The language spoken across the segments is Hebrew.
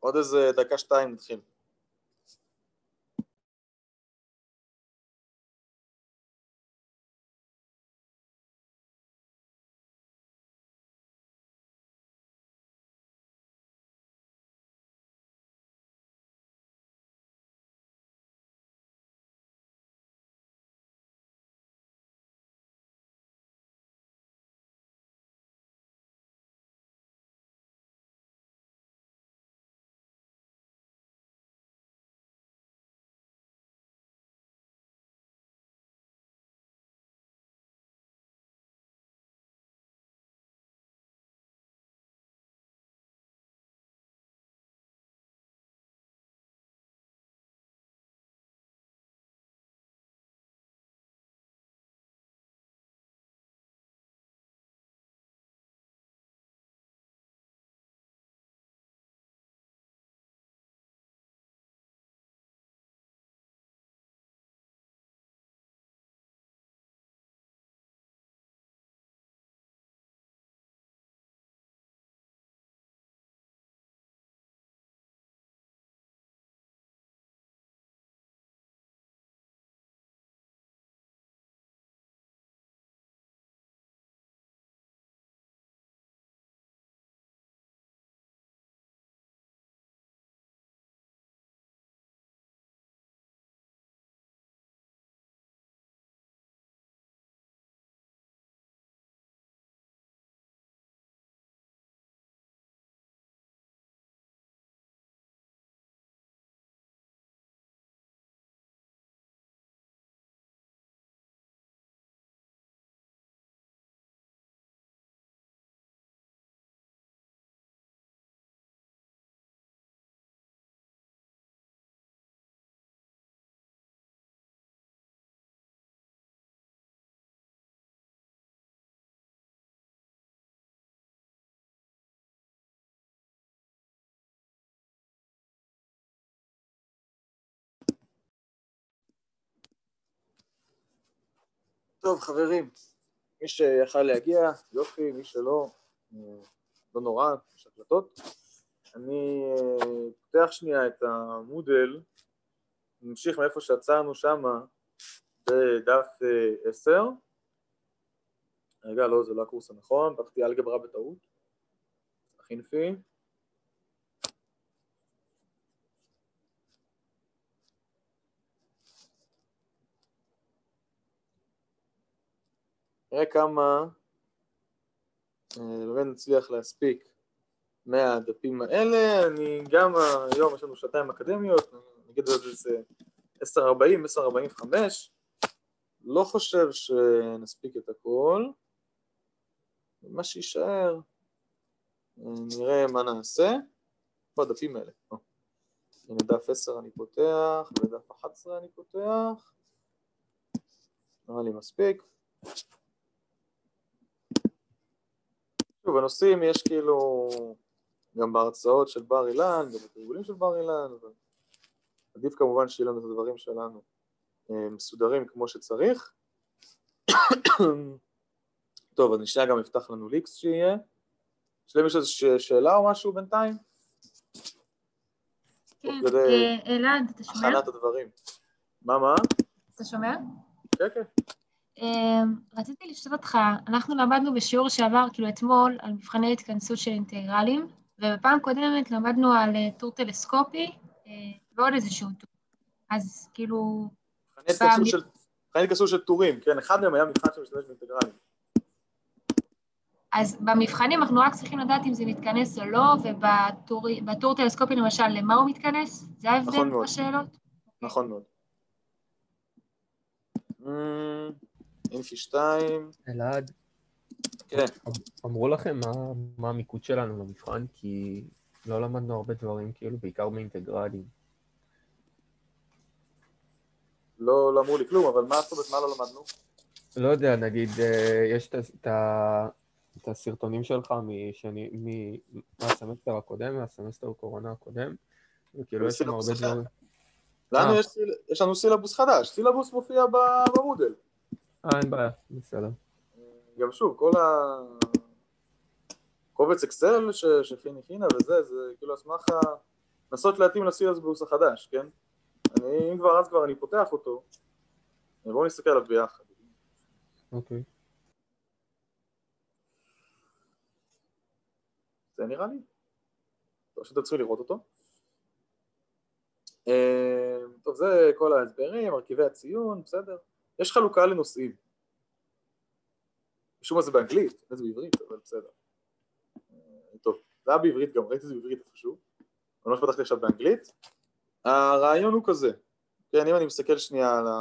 עוד איזה דקה שתיים נתחיל. טוב חברים, מי שיכל להגיע, יופי, מי שלא, לא נורא, יש הקלטות. אני פותח שנייה את המודל, נמשיך מאיפה שעצרנו שמה בדף 10. רגע, לא, זה לא הקורס הנכון, פתחתי אלגברה בטעות. חינפי. נראה כמה באמת נצליח להספיק מהדפים האלה. אני גם היום יש לנו שעתיים אקדמיות, נגיד איזה 10:40, 10:45. לא חושב שנספיק את הכל. מה שישאר, נראה מה נעשה. פה הדפים האלה. הנה דף 10 אני פותח, ודף 11 אני פותח. נראה לי מספיק. שוב, הנושאים יש כאילו גם בהרצאות של בר אילן, גם בתרגולים של בר אילן, אבל עדיף כמובן שיהיה לנו את הדברים שלנו מסודרים כמו שצריך. טוב, אז נשאר גם יפתח לנו ליקס שיהיה. יש להם איזושהי שאלה או משהו בינתיים? כן, אלעד, אתה שומע? הכנת הדברים. מה? אתה שומע? כן, כן. רציתי לשאול אותך, אנחנו למדנו בשיעור שעבר, כאילו אתמול, על מבחני התכנסות של אינטגרלים, ובפעם קודמת למדנו על טור טלסקופי, ועוד איזשהו טור. אז כאילו... מבחני התכנסות של טורים, כן, אחד מהם היה מבחן שמשתמש באינטגרלים. אז במבחנים אנחנו רק צריכים לדעת אם זה מתכנס או לא, ובטור טלסקופי למשל, למה הוא מתכנס? זה ההבדל בשאלות? נכון מאוד. אינפי 2. אלעד. כן. אמרו לכם מה המיקוד שלנו למבחן, כי לא למדנו הרבה דברים, כאילו, בעיקר באינטגרלים. לא אמרו לי כלום, אבל מה לא למדנו? לא יודע, נגיד, יש את הסרטונים שלך מהסמסטר הקודם, מהסמסטר הקורונה הקודם, וכאילו יש שם הרבה דברים. לנו יש לנו סילבוס חדש, סילבוס מופיע במודל. אין בעיה, בסדר. גם שוב, כל הקובץ אקסל שפין הכינה וזה, זה כאילו אסמך לנסות להתאים לסילבוס החדש, כן? אם כבר אז כבר אני פותח אותו, בואו נסתכל עליו ביחד. אוקיי. זה נראה לי. טוב, שאתם צריכים לראות אותו. טוב, זה כל ההסברים, מרכיבי הציון, בסדר. יש חלוקה לנושאים. משום מה זה באנגלית, זה בעברית, אבל בסדר. טוב, זה היה בעברית גם, ראיתי את זה בעברית איפשהו. אני לא שפתחתי עכשיו באנגלית. הרעיון הוא כזה. כן, אם אני מסתכל שנייה על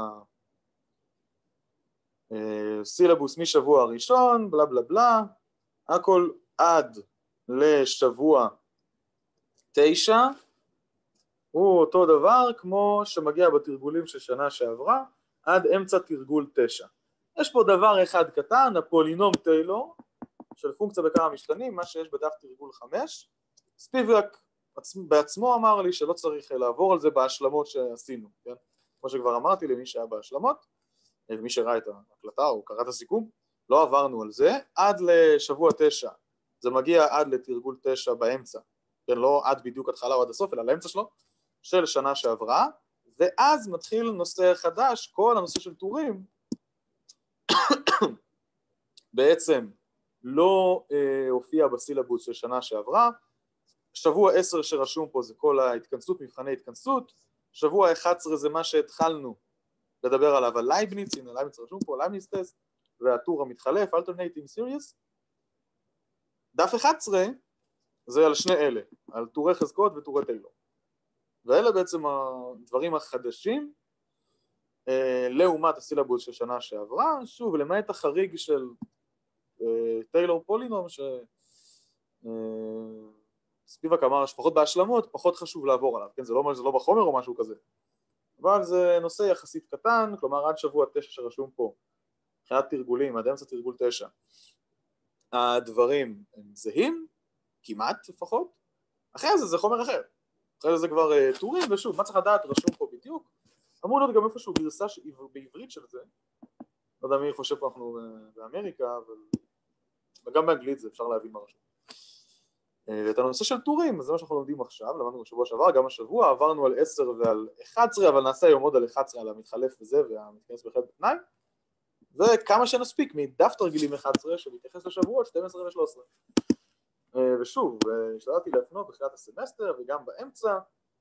הסילבוס משבוע הראשון, בלה בלה בלה, הכל עד לשבוע 9, הוא אותו דבר כמו שמגיע בתרגולים של שנה שעברה, עד אמצע תרגול 9. יש פה דבר אחד קטן, הפולינום טיילור, של פונקציה בכמה משתנים, מה שיש בדף תרגול 5. ספיבק בעצמו אמר לי שלא צריך לעבור על זה בהשלמות שעשינו, כן? כמו שכבר אמרתי למי שהיה בהשלמות, ומי שראה את ההקלטה או קרא את הסיכום, לא עברנו על זה, עד לשבוע 9, זה מגיע עד לתרגול 9 באמצע, כן? לא עד בדיוק התחלה או עד הסוף, אלא לאמצע שלו, של שנה שעברה, ואז מתחיל נושא חדש, כל הנושא של טורים, בעצם לא הופיע בסילבוס של שנה שעברה, שבוע 10 שרשום פה זה כל ההתכנסות, מבחני התכנסות, שבוע 11 זה מה שהתחלנו לדבר עליו, על לייבניץ, הנה לייבניץ רשום פה, לייבניץ טסט, והטור המתחלף, Alternating Series. דף 11 זה על שני אלה, על טורי חזקות וטורי טיילור. ואלה בעצם הדברים החדשים לעומת הסילבוס של שנה שעברה, שוב, למעט החריג של טיילור פולינום, ספיבק אמר שפחות בהשלמות, פחות חשוב לעבור עליו, כן? זה לא אומר שזה לא בחומר או משהו כזה. אבל זה נושא יחסית קטן, כלומר עד שבוע 9 שרשום פה, מבחינת תרגולים, עד אמצע תרגול 9, הדברים הם זהים, כמעט לפחות, אחרי זה חומר אחר. אחרי זה כבר טורים, ושוב, מה צריך לדעת, רשום פה בדיוק. אמור להיות גם איפשהו גרסה בעברית של זה, לא יודע מי חושב פה אנחנו באמריקה, וגם באנגלית זה אפשר להבין מה רשום. ואת הנושא של טורים, זה מה שאנחנו לומדים עכשיו, למדנו בשבוע שעבר, גם השבוע, עברנו על 10 ועל 11, אבל נעשה היום עוד על 11, על המתחלף וזה, והמתכנס בהחלט בתנאי, וכמה שנספיק מדף תרגילים 11, שמתייחס לשבועות 12 ו-13. ושוב, השתדלתי להפנות בתחילת הסמסטר, וגם באמצע,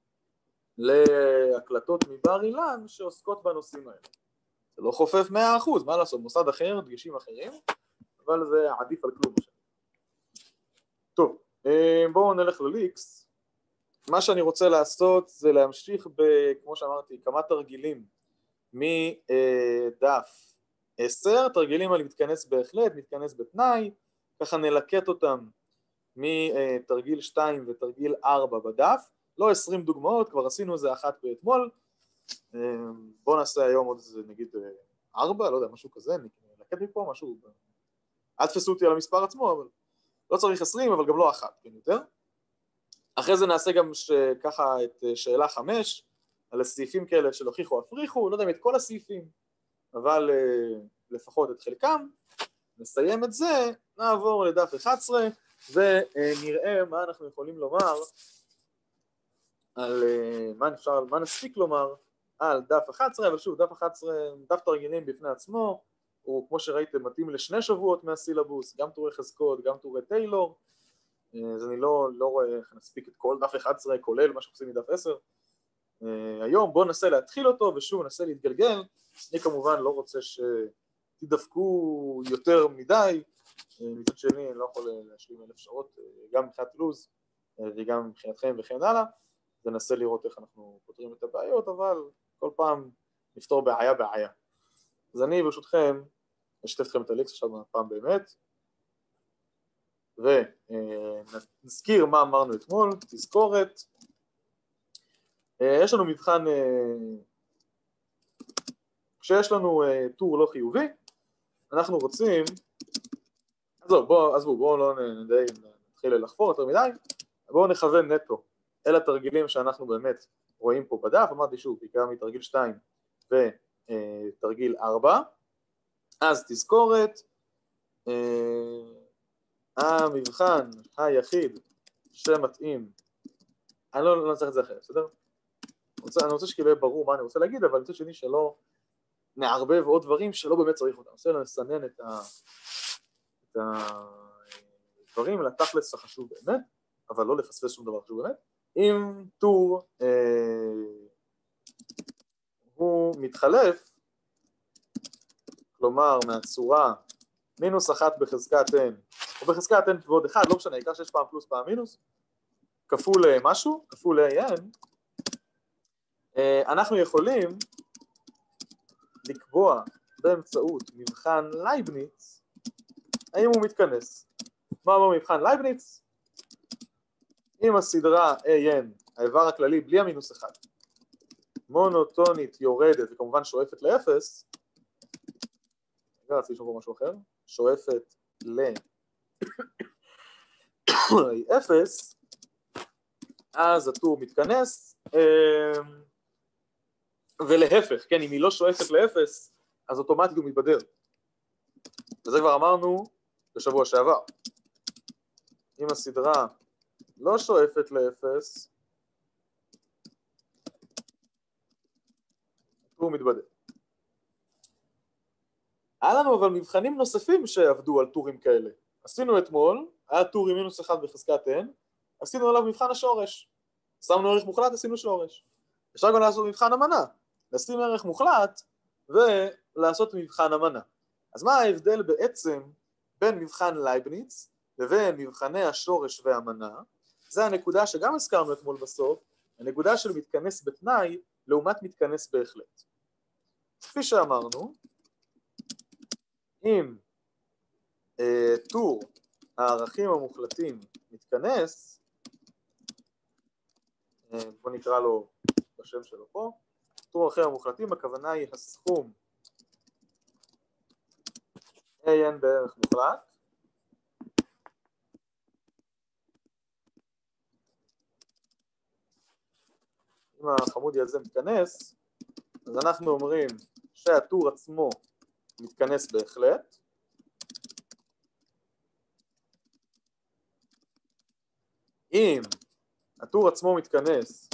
להקלטות מבר אילן, שעוסקות בנושאים האלה. זה לא חופף 100%, מה לעשות, מוסד אחר, דגשים אחרים, אבל זה עדיף על כלום. טוב. בואו נלך לליקס. מה שאני רוצה לעשות זה להמשיך כמו שאמרתי, כמה תרגילים מדף 10, תרגילים על מתכנס בהחלט, מתכנס בתנאי, ככה נלקט אותם מתרגיל 2 ותרגיל 4 בדף, לא 20 דוגמאות, כבר עשינו איזה אחת באתמול, בואו נעשה היום עוד איזה נגיד 4, לא יודע, משהו כזה, נלקט מפה משהו, אל תפסו אותי על המספר עצמו, אבל לא צריך 20, אבל גם לא אחת, כן יותר. אחרי זה נעשה גם ככה את שאלה 5, על הסעיפים כאלה של הוכיחו הפריחו, לא יודע אם את כל הסעיפים, אבל לפחות את חלקם. נסיים את זה, נעבור לדף 11, ונראה מה אנחנו יכולים לומר, על מה נספיק לומר על דף 11, אבל שוב, דף 11, דף תרגילים בפני עצמו, הוא כמו שראיתם מתאים לשני שבועות מהסילבוס, גם טורי חזקות, גם טורי טיילור, אז אני לא רואה איך נספיק את כל דף 11, כולל מה שעושים מדף 10. היום בואו ננסה להתחיל אותו, ושוב ננסה להתגלגל, אני כמובן לא רוצה שתדפקו יותר מדי, מצד שני אני לא יכול להשלים 1000 שעות, גם מבחינת לוז, וגם מבחינתכם וכן הלאה, וננסה לראות איך אנחנו פותרים את הבעיות, אבל כל פעם נפתור בעיה. אז אני ברשותכם, אשתף אתכם את הליקס עכשיו פעם באמת, ונזכיר מה אמרנו אתמול, תזכורת. יש לנו מבחן, כשיש לנו טור לא חיובי, אנחנו רוצים, בואו לא נתחיל לחפור יותר מדי, בואו נכוון נטו אל התרגילים שאנחנו באמת רואים פה בדף, אמרתי שוב, בעיקר מתרגיל 2 ותרגיל 4, אז תזכורת, המבחן היחיד שמתאים אני לא נצטרך את זה אחרת, בסדר? אני רוצה שכאילו יהיה ברור מה אני רוצה להגיד, אבל מצד שני שלא נערבב עוד דברים שלא באמת צריך אותם. רוצה לסנן את הדברים לתכלס החשוב באמת, אבל לא לפספס שום דבר חשוב באמת. אם טור הוא מתחלף, כלומר מהצורה מינוס 1 בחזקת n, או בחזקת n ועוד 1, לא משנה, העיקר שיש פעם פלוס פעם מינוס, כפול משהו, כפול an, אנחנו יכולים לקבוע באמצעות מבחן לייבניץ, האם הוא מתכנס. מה אומר מבחן לייבניץ? אם הסדרה an, האיבר הכללי בלי המינוס 1, מונוטונית יורדת וכמובן שואפת ל-0, רגע, רציתי לשמור משהו אחר, שואפת ל-0, אז הטור מתכנס, ולהפך, כן, אם היא לא שואפת ל-0, אז אוטומטית הוא מתבדר. וזה כבר אמרנו בשבוע שעבר. אם הסדרה לא שואפת ל-0, הוא מתבדר. היה לנו אבל מבחנים נוספים שעבדו על טורים כאלה. עשינו אתמול, היה טור עם מינוס 1 בחזקת n, עשינו עליו מבחן השורש. שמנו ערך מוחלט, עשינו שורש. אפשר גם לעשות מבחן המנה. לשים ערך מוחלט ולעשות מבחן המנה. אז מה ההבדל בעצם בין מבחן לייבניץ לבין מבחני השורש והמנה? זה הנקודה שגם הזכרנו אתמול בסוף, הנקודה של מתכנס בתנאי לעומת מתכנס בהחלט. כפי שאמרנו, אם טור הערכים המוחלטים מתכנס, בוא נקרא לו בשם שלו פה, טור הערכים המוחלטים, הכוונה היא הסכום an בערך מוחלט, אם החמודי הזה מתכנס, אז אנחנו אומרים שהטור עצמו מתכנס בהחלט, אם הטור עצמו מתכנס,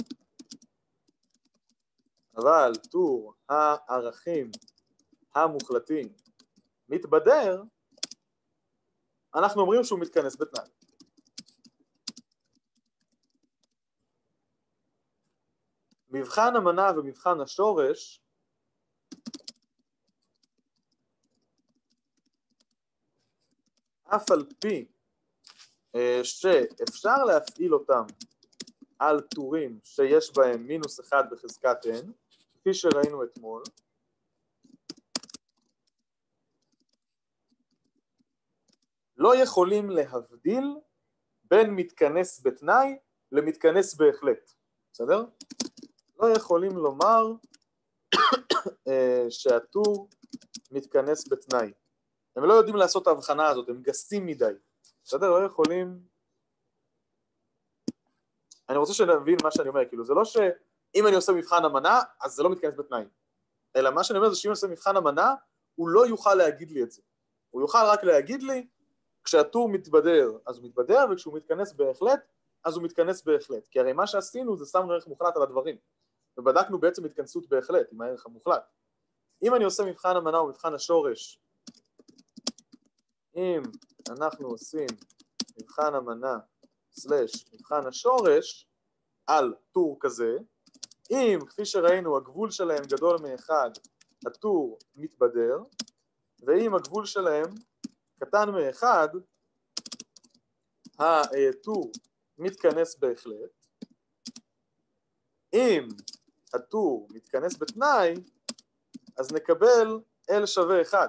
אבל טור הערכים המוחלטים מתבדר, אנחנו אומרים שהוא מתכנס בתנאי. מבחן המנה ומבחן השורש אף על פי שאפשר להפעיל אותם על טורים שיש בהם מינוס 1 בחזקת n, כפי שראינו אתמול, לא יכולים להבדיל בין מתכנס בתנאי למתכנס בהחלט, בסדר? לא יכולים לומר שהטור מתכנס בתנאי. הם לא יודעים לעשות את ההבחנה הזאת, הם גסים מדי. בסדר? לא יכולים... אני רוצה שנבין מה שאני אומר, כאילו זה לא שאם אני עושה מבחן המנה, אז זה לא מתכנס בתנאי. אלא מה שאני אומר זה שאם אני עושה מבחן המנה, הוא לא יוכל להגיד לי את זה. הוא יוכל רק להגיד לי, כשהטור מתבדר, אז הוא מתבדר, וכשהוא מתכנס בהחלט, אז הוא מתכנס בהחלט. כי הרי מה שעשינו זה שמנו ערך מוחלט על הדברים. ובדקנו בעצם התכנסות בהחלט, עם הערך המוחלט. אם אני עושה מבחן המנה או מבחן השורש, אם אנחנו עושים מבחן המנה סלש מבחן השורש על טור כזה, אם כפי שראינו הגבול שלהם גדול מאחד, הטור מתבדר, ואם הגבול שלהם קטן מאחד, הטור מתכנס בהחלט. אם הטור מתכנס בתנאי, אז נקבל L שווה 1.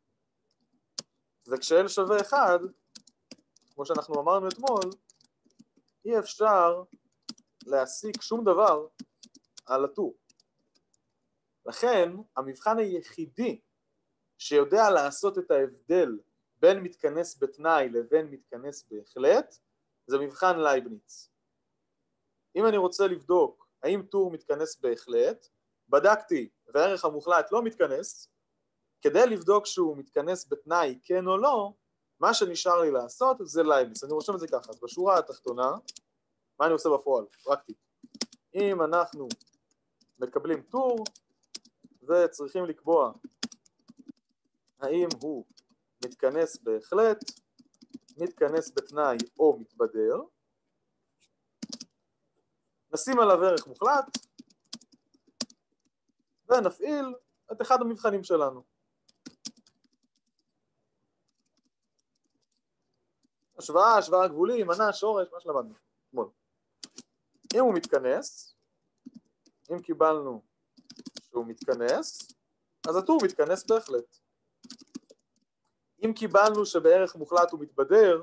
וכש-L שווה 1, כמו שאנחנו אמרנו אתמול, אי אפשר להסיק שום דבר על הטור. לכן, המבחן היחידי שיודע לעשות את ההבדל בין מתכנס בתנאי לבין מתכנס בהחלט, זה מבחן לייבניץ. אם אני רוצה לבדוק האם טור מתכנס בהחלט, בדקתי והערך המוחלט לא מתכנס, כדי לבדוק שהוא מתכנס בתנאי כן או לא, מה שנשאר לי לעשות זה לייבניץ. אני רושם את זה ככה, אז בשורה התחתונה, מה אני עושה בפועל? פרקטית. אם אנחנו מקבלים טור וצריכים לקבוע האם הוא מתכנס בהחלט, מתכנס בתנאי או מתבדר, נשים עליו ערך מוחלט ונפעיל את אחד המבחנים שלנו. השוואה גבולי, מנה, שורש, מה שלמדנו. אם הוא מתכנס, אם קיבלנו שהוא מתכנס, אז הטור מתכנס בהחלט. אם קיבלנו שבערך מוחלט הוא מתבדר,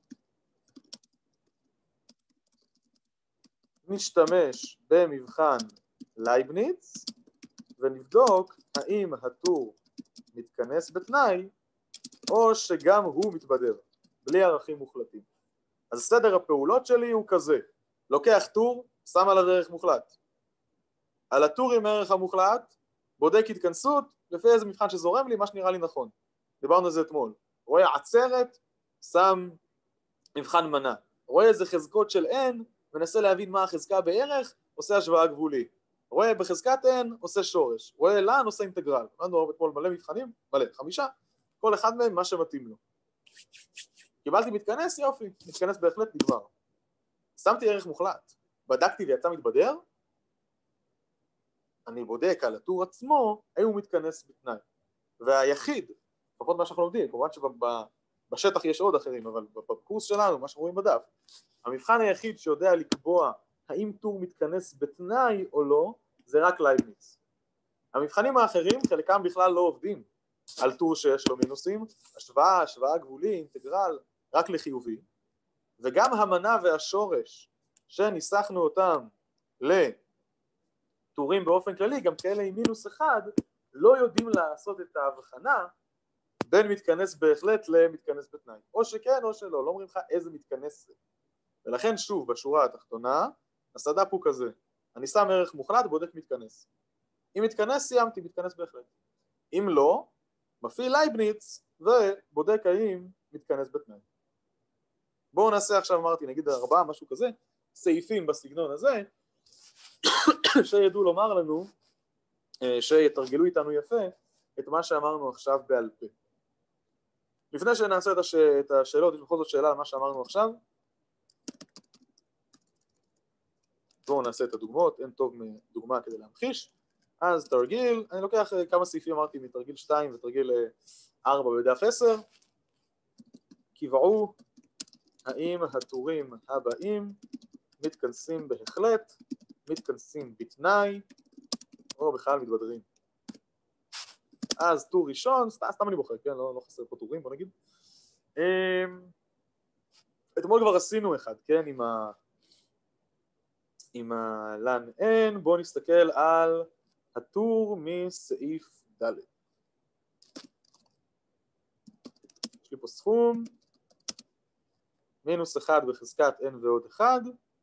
נשתמש במבחן לייבניץ ונבדוק האם הטור מתכנס בתנאי או שגם הוא מתבדר, בלי ערכים מוחלטים. אז סדר הפעולות שלי הוא כזה, לוקח טור, שם עליו ערך מוחלט. על הטור עם הערך המוחלט, בודק התכנסות, לפי איזה מבחן שזורם לי, מה שנראה לי נכון. דיברנו על זה אתמול. רואה עצרת, שם מבחן מנה. רואה איזה חזקות של n, מנסה להבין מה החזקה בערך, עושה השוואה גבולי. רואה בחזקת n, עושה שורש. רואה לאן, עושה אינטגרל. למדנו אתמול מלא מבחנים, מלא, 5. כל אחד מהם מה שמתאים לו. קיבלתי מתכנס, יופי, מתכנס בהחלט, נגמר. שמתי ערך מוחלט, בדקתי ויצא מתבדר, אני בודק על הטור עצמו, האם הוא מתכנס בתנאי. והיחיד, לפחות מה שאנחנו לומדים, כמובן שבשטח יש עוד אחרים, אבל בקורס שלנו, מה שאנחנו רואים בדף, המבחן היחיד שיודע לקבוע האם טור מתכנס בתנאי או לא, זה רק לייבניץ. המבחנים האחרים, חלקם בכלל לא עובדים על טור שיש לו מינוסים, השוואה גבולי, אינטגרל, רק לחיובי, וגם המנה והשורש שניסחנו אותם לטורים באופן כללי, גם כאלה עם מינוס אחד, לא יודעים לעשות את ההבחנה בין מתכנס בהחלט למתכנס בתנאי. או שכן או שלא, לא אומרים לך איזה מתכנס זה. ולכן שוב, בשורה התחתונה, הסד"פ הוא כזה, אני שם ערך מוחלט, בודק מתכנס. אם מתכנס, סיימתי, מתכנס בהחלט. אם לא, מפעיל לייבניץ ובודק האם מתכנס בתנאי. בואו נעשה עכשיו, אמרתי, נגיד 4, משהו כזה, סעיפים בסגנון הזה, שידעו לומר לנו, שיתרגלו איתנו יפה, את מה שאמרנו עכשיו בעל פה. לפני שנעשה את השאלות, יש בכל זאת שאלה על מה שאמרנו עכשיו. בואו נעשה את הדוגמאות, אין טוב מדוגמה כדי להמחיש. אז תרגיל, אני לוקח כמה סעיפים, אמרתי, מתרגיל 2 ותרגיל 4 בדף 10. קבעו האם הטורים הבאים מתכנסים בהחלט, מתכנסים בתנאי, או בכלל מתבדרים. אז טור ראשון, סתם אני בוחר, כן? לא חסר פה טורים, בוא נגיד. אתמול כבר עשינו אחד, כן? עם הלן n, בואו נסתכל על הטור מסעיף ד'. יש לי פה סכום, מינוס 1 בחזקת n ועוד 1,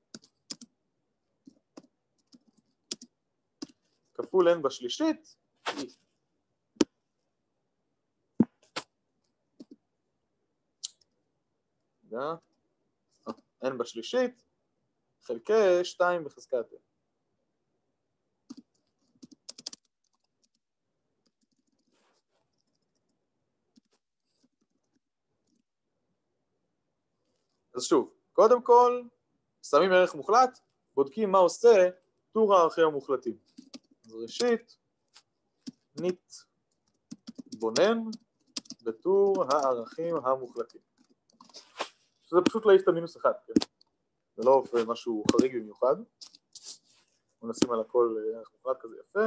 כפול n בשלישית, n בשלישית, חלקי 2 בחזקת n. אז שוב, קודם כל, שמים ערך מוחלט, בודקים מה עושה טור הערכים המוחלטים. אז ראשית, נתבונן בטור הערכים המוחלטים. שזה פשוט להעיף את המינוס 1, כן? זה לא משהו חריג במיוחד. בוא נשים על הכל ערך מוחלט כזה יפה.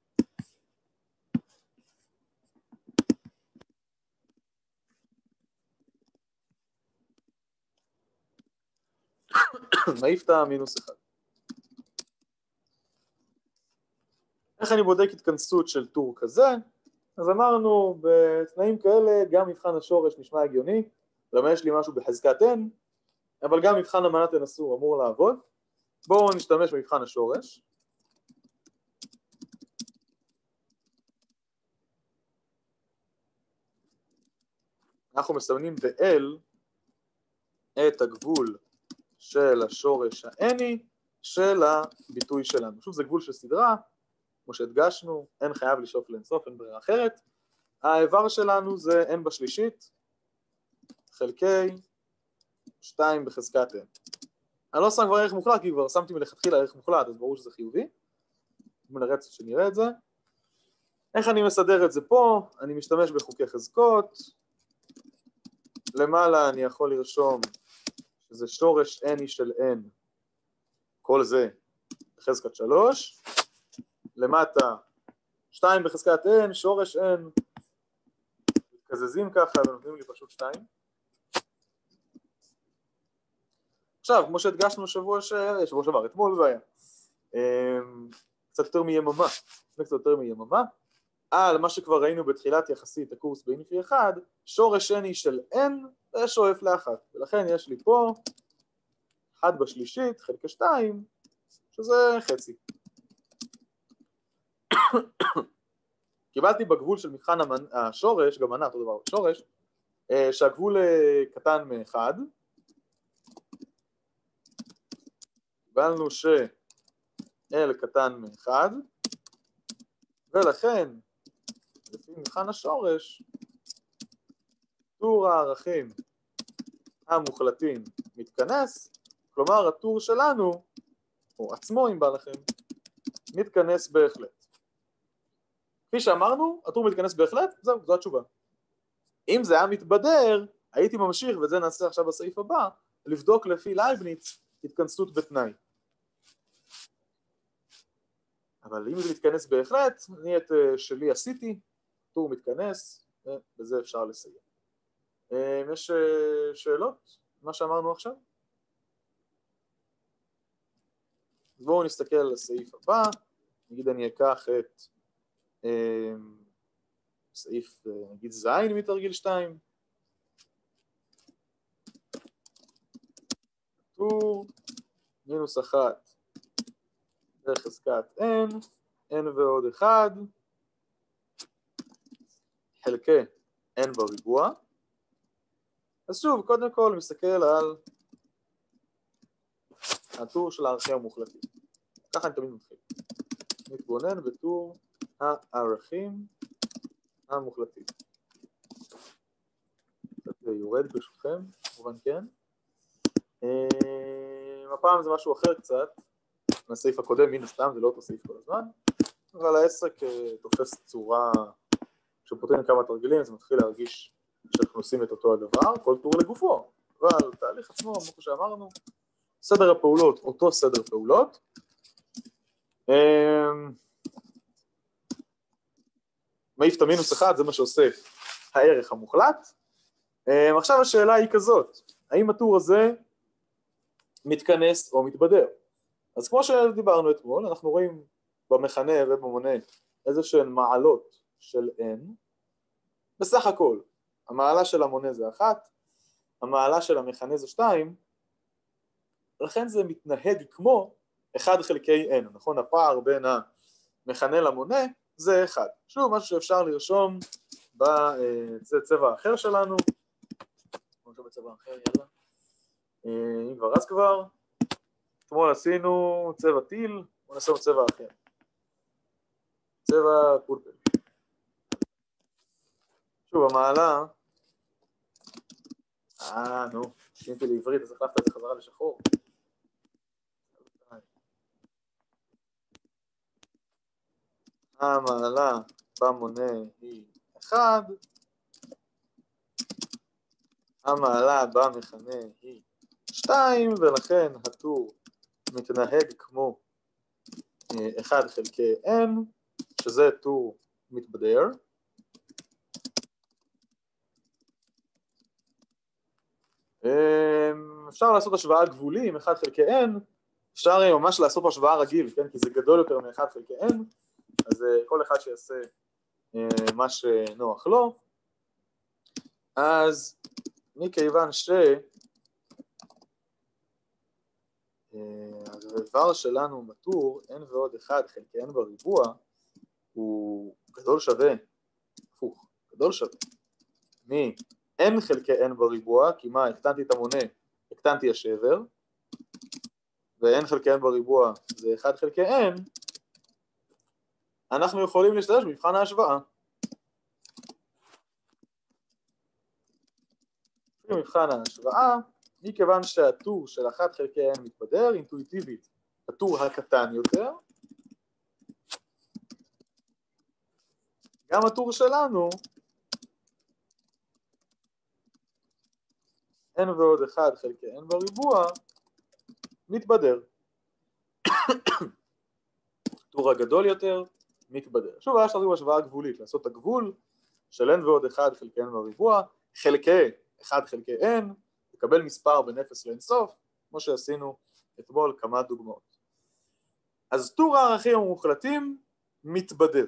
נעיף את המינוס 1. איך אני בודק התכנסות של טור כזה? אז אמרנו, בתנאים כאלה גם מבחן השורש נשמע הגיוני, למה יש לי משהו בחזקת n, אבל גם מבחן המנה תנסו אמור לעבוד. בואו נשתמש במבחן השורש. אנחנו מסמנים ב-L את הגבול של השורש ה-n'i של הביטוי שלנו. שוב, זה גבול של סדרה, כמו שהדגשנו, n חייב לשאוף לאינסוף, אין ברירה אחרת. האיבר שלנו זה n בשלישית, חלקי 2 בחזקת n. אני לא שם כבר ערך מוחלט, כי כבר שמתי מלכתחילה ערך מוחלט, אז ברור שזה חיובי. נרצה שנראה את זה. איך אני מסדר את זה פה? אני משתמש בחוקי חזקות. למעלה אני יכול לרשום שזה שורש n'i של n, כל זה בחזקת 3. למטה 2 בחזקת n, שורש n, מתקזזים ככה ונותנים לי פשוט 2. עכשיו, כמו שהדגשנו שבוע שעבר, אתמול זה היה. קצת יותר מיממה, לפני קצת יותר מיממה, על מה שכבר ראינו בתחילת יחסית הקורס באינפי 1, שורש n'i של n שואף לאחת, ולכן יש לי פה 1 בשלישית חלקי 2, שזה חצי. קיבלתי בגבול של מבחן השורש, גם מנה אותו דבר בשורש, שהגבול קטן מ-1, קיבלנו ש-L קטן מ-1, ולכן, לפי מבחן השורש, טור הערכים המוחלטים מתכנס, כלומר הטור שלנו, או עצמו אם בא לכם, מתכנס בהחלט. כפי שאמרנו, הטור מתכנס בהחלט, זו התשובה. אם זה היה מתבדר, הייתי ממשיך, ואת זה נעשה עכשיו בסעיף הבא, לבדוק לפי לייבניץ התכנסות בתנאי. אבל אם זה מתכנס בהחלט, אני את שלי עשיתי, טור מתכנס, ובזה אפשר לסיים. יש שאלות? מה שאמרנו עכשיו? בואו נסתכל על הסעיף הבא, נגיד אני אקח את סעיף, נגיד זין מתרגיל 2, טור מינוס 1 בחזקת n, n ועוד 1, חלקי n בריבוע. אז שוב, קודם כל מסתכל על הטור של הערכים המוחלטים. ככה אני תמיד מתחיל. מתבונן בטור הערכים המוחלטים. קצת יורד ברשותכם, כמובן כן. הפעם זה משהו אחר קצת, מהסעיף הקודם, מן הסתם, זה לא אותו סעיף כל הזמן, אבל העסק תופס צורה, כשפותרים כמה תרגילים, זה מתחיל להרגיש שאנחנו עושים את אותו הדבר, כל טור לגופו, אבל תהליך עצמו, כמו שאמרנו, סדר הפעולות, אותו סדר פעולות. מעיף את המינוס 1, זה מה שעושה הערך המוחלט. עכשיו השאלה היא כזאת, האם הטור הזה מתכנס או מתבדר? אז כמו שדיברנו אתמול, אנחנו רואים במכנה ובמונה איזה שהן מעלות של n. בסך הכל, המעלה של המונה זה 1, המעלה של המכנה זה 2, לכן זה מתנהג כמו 1 חלקי n, נכון? הפער בין המכנה למונה זה 1. שוב, משהו שאפשר לרשום בצבע האחר שלנו. נרשום בצבע אחר, יאללה. אם כבר אז כבר. אתמול עשינו צבע טיל, בואו נעשה צבע אחר. צבע פולפל. שוב, המעלה... נו, שיניתי לעברית, אז החלפת את זה חזרה לשחור. המעלה במונה היא 1, המעלה במכנה היא 2, ולכן הטור מתנהג כמו 1 חלקי n, שזה טור מתבדר. אפשר לעשות השוואה גבולי עם 1 חלקי n, אפשר ממש לעשות השוואה רגיל, כן? כי זה גדול יותר מ-1 חלקי n, אז כל אחד שיעשה מה שנוח לו. אז מכיוון האיבר שלנו בטור n ועוד 1 חלקי n בריבוע הוא גדול שווה, הפוך, גדול שווה מ-n חלקי n בריבוע, כי מה, הקטנתי את המונה, הקטנתי השבר, ו-n חלקי n בריבוע זה 1 חלקי n, אנחנו יכולים להשתמש במבחן ההשוואה. במבחן ההשוואה, מכיוון שהטור של 1 חלקי n מתבדר, אינטואיטיבית, הטור הקטן יותר, גם הטור שלנו, n ועוד 1 חלקי n בריבוע, מתבדר. הטור הגדול יותר, מתבדר. שוב, היה שלנו השוואה גבולית, לעשות את הגבול של n ועוד 1 חלקי n בריבוע, חלקי 1 חלקי n, לקבל מספר בין 0 לאינסוף, כמו שעשינו אתמול כמה דוגמאות. אז טור הערכים המוחלטים מתבדר.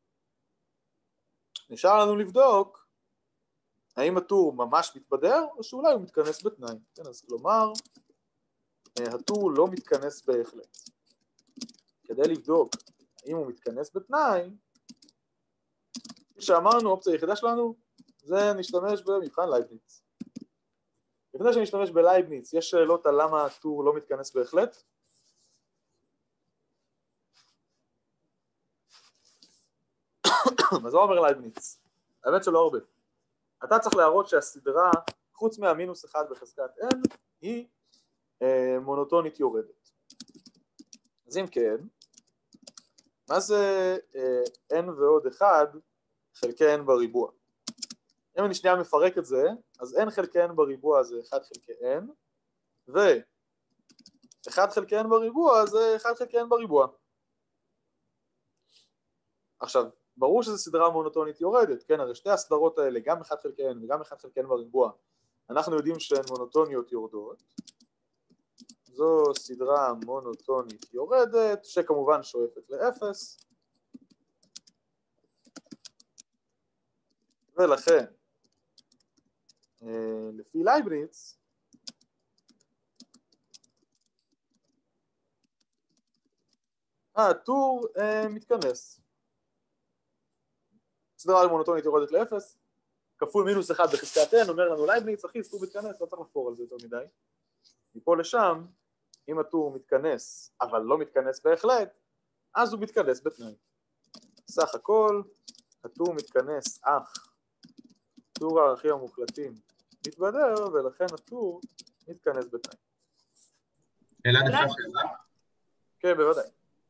נשאר לנו לבדוק האם הטור ממש מתבדר, או שאולי הוא מתכנס בתנאי. כן, אז כלומר, הטור לא מתכנס בהחלט. כדי לבדוק האם הוא מתכנס בתנאי, כפי שאמרנו, האופציה היחידה שלנו זה נשתמש במבחן לייבניץ. לפני שנשתמש בלייבניץ, יש שאלות על למה הטור לא מתכנס בהחלט? אז מה אומר לייבניץ? האמת שלא הרבה. אתה צריך להראות שהסדרה, חוץ מהמינוס 1 בחזקת n, היא מונוטונית יורדת. אז אם כן, מה זה n ועוד 1 חלקי n בריבוע? אם אני שנייה מפרק את זה, אז n חלקי n בריבוע זה 1 חלקי n, ו-1 חלקי n בריבוע זה 1 חלקי n בריבוע. עכשיו, ברור שזו סדרה מונוטונית יורדת, כן? הרי שתי הסדרות האלה, גם 1 חלקי n וגם 1 חלקי n בריבוע, אנחנו יודעים שהן מונוטוניות יורדות. זו סדרה מונוטונית יורדת, שכמובן שואפת ל-0. ולכן, לפי לייבניץ, הטור מתכנס. סדרה מונוטונית יורדת ל-0, כפול מינוס 1 בחזקת n, אומר לנו לייבניץ, אחי, טור מתכנס, לא צריך לחפור על זה יותר מדי. מפה לשם, אם הטור מתכנס, אבל לא מתכנס בהחלט, אז הוא מתכנס בתנאי. סך הכל, הטור מתכנס, אך טור הערכים המוחלטים מתבדר, ולכן הטור מתכנס בתנאי. אלעד, אפשר שאלה? כן, בוודאי.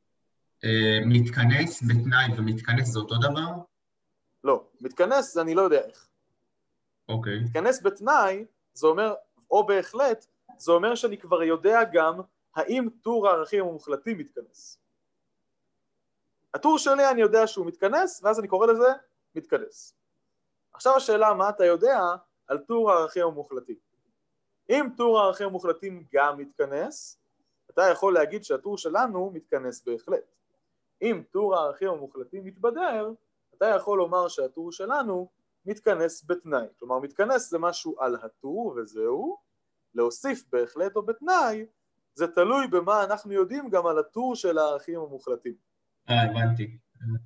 מתכנס בתנאי ומתכנס זה אותו דבר? לא, מתכנס אני לא יודע איך. אוקיי. מתכנס בתנאי, זה אומר, או בהחלט, זה אומר שאני כבר יודע גם האם טור הערכים המוחלטים מתכנס. הטור שלי אני יודע שהוא מתכנס, ואז אני קורא לזה מתכנס. עכשיו השאלה, מה אתה יודע על טור הערכים המוחלטים? אם טור הערכים המוחלטים גם מתכנס, אתה יכול להגיד שהטור שלנו מתכנס בהחלט. אם טור הערכים המוחלטים מתבדר, אתה יכול לומר שהטור שלנו מתכנס בתנאי. כלומר, מתכנס זה משהו על הטור וזהו. להוסיף בהחלט או בתנאי, זה תלוי במה אנחנו יודעים גם על הטור של הערכים המוחלטים. הבנתי.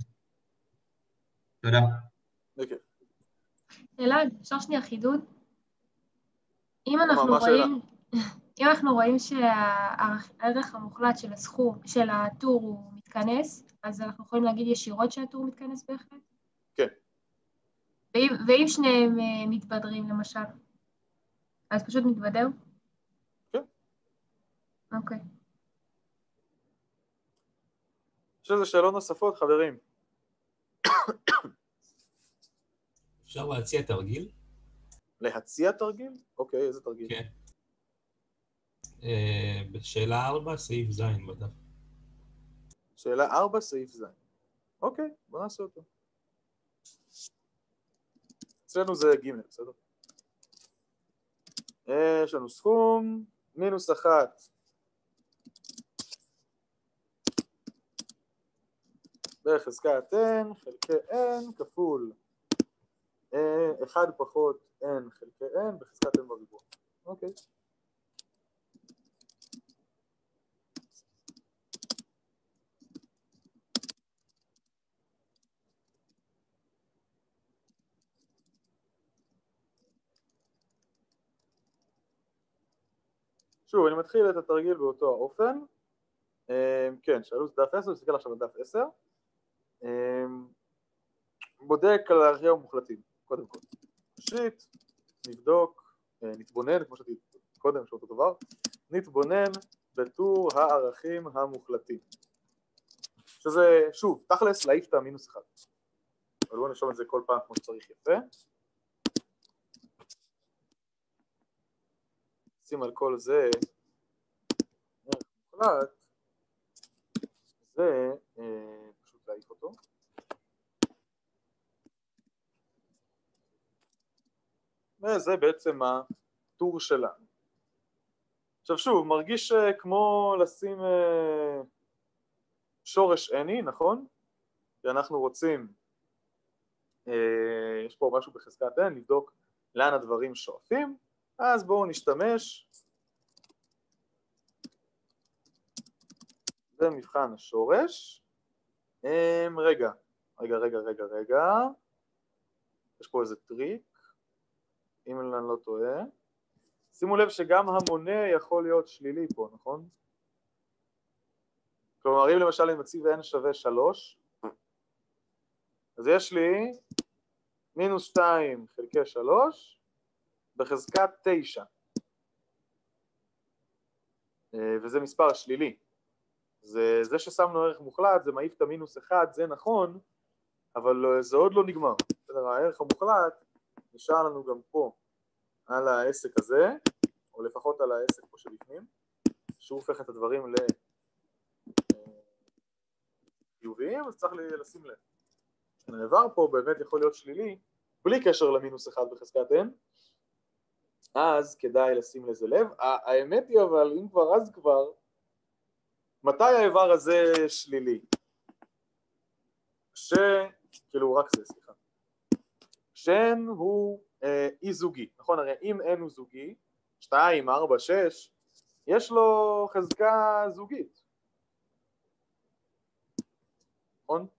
תודה. אוקיי. אלעד, אפשר שנייה חידוד? אם אנחנו רואים שהערך המוחלט של הסכום, של הטור הוא מתכנס, אז אנחנו יכולים להגיד ישירות שהטור מתכנס בהחלט? כן. ואם שניהם מתבדרים למשל, אז פשוט מתבדר? כן. אוקיי. יש איזה שאלות נוספות, חברים? אפשר להציע תרגיל? להציע תרגיל? אוקיי, איזה תרגיל? כן. בשאלה 4, סעיף ז' בדף. שאלה 4, סעיף ז'. אוקיי, בוא נעשה אותו. אצלנו זה ג', בסדר? יש לנו סכום, מינוס 1. בחזקת n חלקי n כפול 1 פחות n חלקי n בחזקת n בריבוע. אוקיי. שוב, אני מתחיל את התרגיל באותו האופן. כן, שאלו את דף 10, נסתכל עכשיו על דף 10. בודק על הערכים המוחלטים, קודם כל. ראשית, נבדוק, נתבונן, כמו שאתי קודם, שאותו דבר, נתבונן בטור הערכים המוחלטים. שזה, שוב, תכלס, להעיף את המינוס אחד. אבל בואו נרשום את זה כל פעם כמו שצריך יפה. שים על כל זה, ערך מוחלט, זה פשוט להעיף אותו. וזה בעצם הטור שלנו. עכשיו שוב, מרגיש כמו לשים שורש any, נכון? כי אנחנו רוצים, יש פה משהו בחזקת n, לבדוק לאן הדברים שואפים, אז בואו נשתמש במבחן השורש. רגע, יש פה איזה טריק, אם אני לא טועה. שימו לב שגם המונה יכול להיות שלילי פה, נכון? כלומר, אם למשל אני מציב n שווה 3, אז יש לי מינוס 2 חלקי 3 בחזקת 9. וזה מספר שלילי. זה ששמנו ערך מוחלט, זה מעיף את המינוס 1, זה נכון, אבל זה עוד לא נגמר. הערך המוחלט נשאר לנו גם פה על העסק הזה, או לפחות על העסק פה שבפנים, שהוא הופך את הדברים לחיוביים, אז צריך לשים לב. העבר פה באמת יכול להיות שלילי, בלי קשר למינוס 1 בחזקת n, אז כדאי לשים לזה לב. האמת היא אבל, אם כבר אז כבר, מתי האיבר הזה שלילי? כאילו רק זה, סליחה. כשn הוא אי זוגי, נכון? הרי אם n הוא זוגי, 2, 4, 6, יש לו חזקה זוגית. נכון?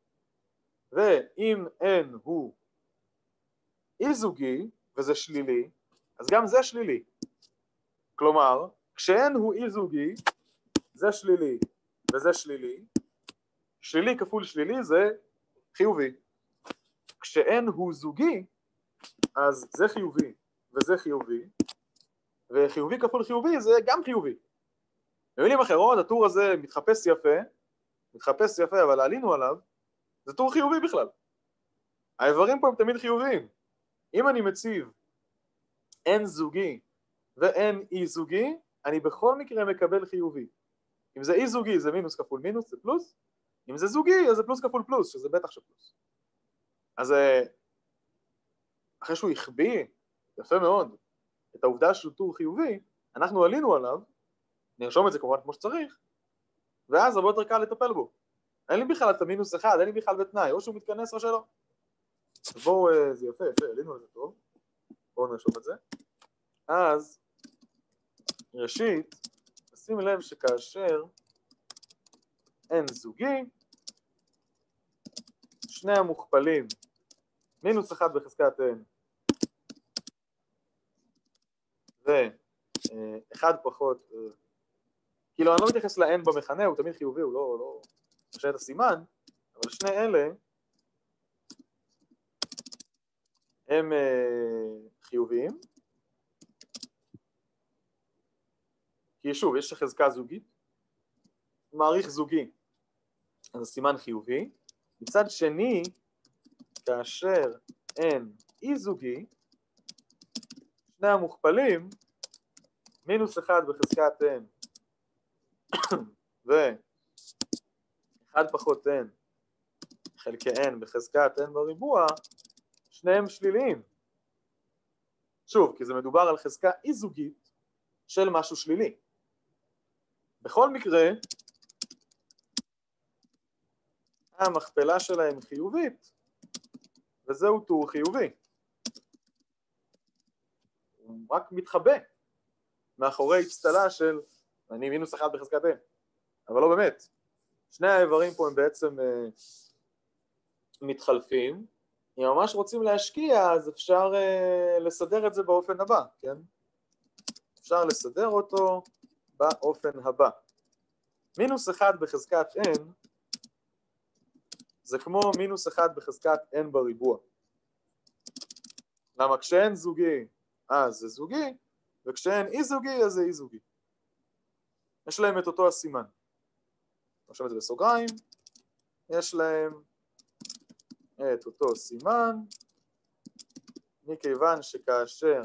ואם n הוא אי זוגי, וזה שלילי, אז גם זה שלילי. כלומר, כשn הוא אי זוגי, זה שלילי וזה שלילי, שלילי כפול שלילי זה חיובי. כשn הוא זוגי, אז זה חיובי וזה חיובי, וחיובי כפול חיובי זה גם חיובי. במילים אחרות, הטור הזה מתחפש יפה, אבל עלינו עליו, זה טור חיובי בכלל. האיברים פה הם תמיד חיוביים. אם אני מציב n זוגי ו-n אי זוגי, אני בכל מקרה מקבל חיובי. אם זה אי זוגי זה מינוס כפול מינוס, זה פלוס. אם זה זוגי אז זה פלוס כפול פלוס, שזה בטח שפלוס. אז אחרי שהוא החביא, יפה מאוד, את העובדה שהוא טור חיובי, אנחנו עלינו עליו, נרשום את זה כמובן כמו שצריך, ואז הרבה יותר קל לטפל בו. אין לי בכלל את המינוס 1, אין לי בכלל בתנאי, או שהוא מתכנס או שלא. אז בואו, זה יפה, עלינו על זה טוב. בואו נרשום את זה. אז, ראשית, שים לב שכאשר n זוגי, שני המוכפלים, מינוס 1 בחזקת n, ו1 פחות, כאילו אני לא מתייחס ל-n במכנה, הוא תמיד חיובי, הוא לא משנה את הסימן, אבל שני אלה הם חיוביים, כי שוב, יש חזקה זוגית, מעריך זוגי, אז הסימן חיובי. מצד שני, כאשר n אי זוגי, שני המוכפלים, מינוס 1 בחזקת n, ו1 פחות n חלקי n בחזקת n בריבוע, שניהם שליליים. שוב, כי זה מדובר על חזקה אי זוגית של משהו שלילי. בכל מקרה, המכפלה שלהם חיובית, וזהו טור חיובי. הוא רק מתחבא מאחורי הצטלה של אני מינוס 1 בחזקת n, אבל לא באמת. שני האיברים פה הם בעצם מתחלפים. אם ממש רוצים להשקיע, אז אפשר לסדר את זה באופן הבא, כן? אפשר לסדר אותו באופן הבא. מינוס 1 בחזקת n זה כמו מינוס 1 בחזקת n בריבוע. למה כשn זוגי אז זה זוגי, וכשn אי זוגי אז זה אי זוגי. יש להם את אותו הסימן. נרשום את זה בסוגריים. יש להם את אותו סימן, מכיוון שכאשר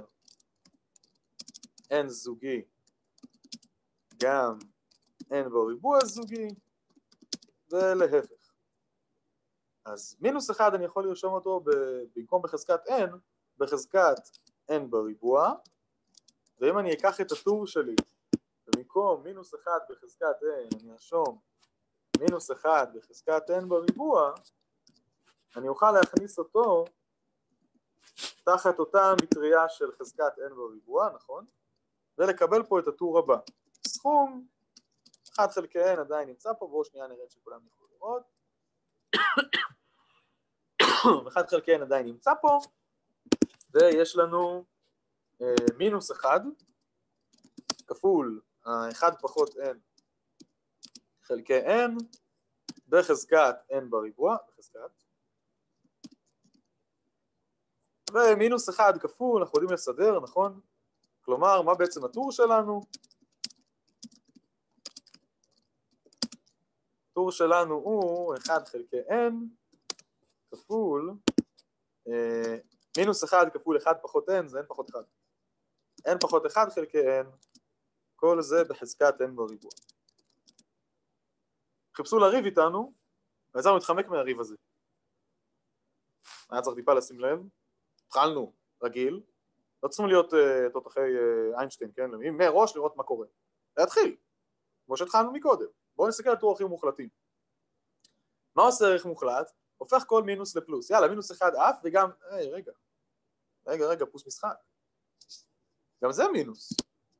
n זוגי גם n בריבוע זוגי, ולהפך. אז מינוס 1 אני יכול לרשום אותו במקום בחזקת n, בחזקת n בריבוע, ואם אני אקח את הטור שלי, במקום מינוס 1 בחזקת n, אני ארשום מינוס 1 בחזקת n בריבוע, אני אוכל להכניס אותו תחת אותה מטריה של חזקת n בריבוע, נכון? ולקבל פה את הטור הבא. סכום 1 חלקי n עדיין נמצא פה, בואו שנייה נראה שכולם יכולו לראות. 1 חלקי n עדיין נמצא פה, ויש לנו מינוס 1 כפול 1 פחות n חלקי n בחזקת n בריבוע, ומינוס 1 כפול, אנחנו יודעים לסדר, נכון? כלומר, מה בעצם הטור שלנו? הטור שלנו הוא 1 חלקי n כפול מינוס 1 כפול 1 פחות n, זה n פחות 1. n פחות 1 חלקי n, כל זה בחזקת n בריבוע. חיפשו לריב איתנו, ויצאנו להתחמק מהריב הזה. היה צריך טיפה לשים לב. התחלנו רגיל, לא צריכים להיות תותחי איינשטיין, כן? מראש לראות מה קורה. להתחיל, כמו שהתחלנו מקודם. בואו נסתכל על טור ערכים מוחלטים. מה עושה ערך מוחלט? הופך כל מינוס לפלוס. יאללה, מינוס 1 אף וגם, רגע, פלוס משחק. גם זה מינוס.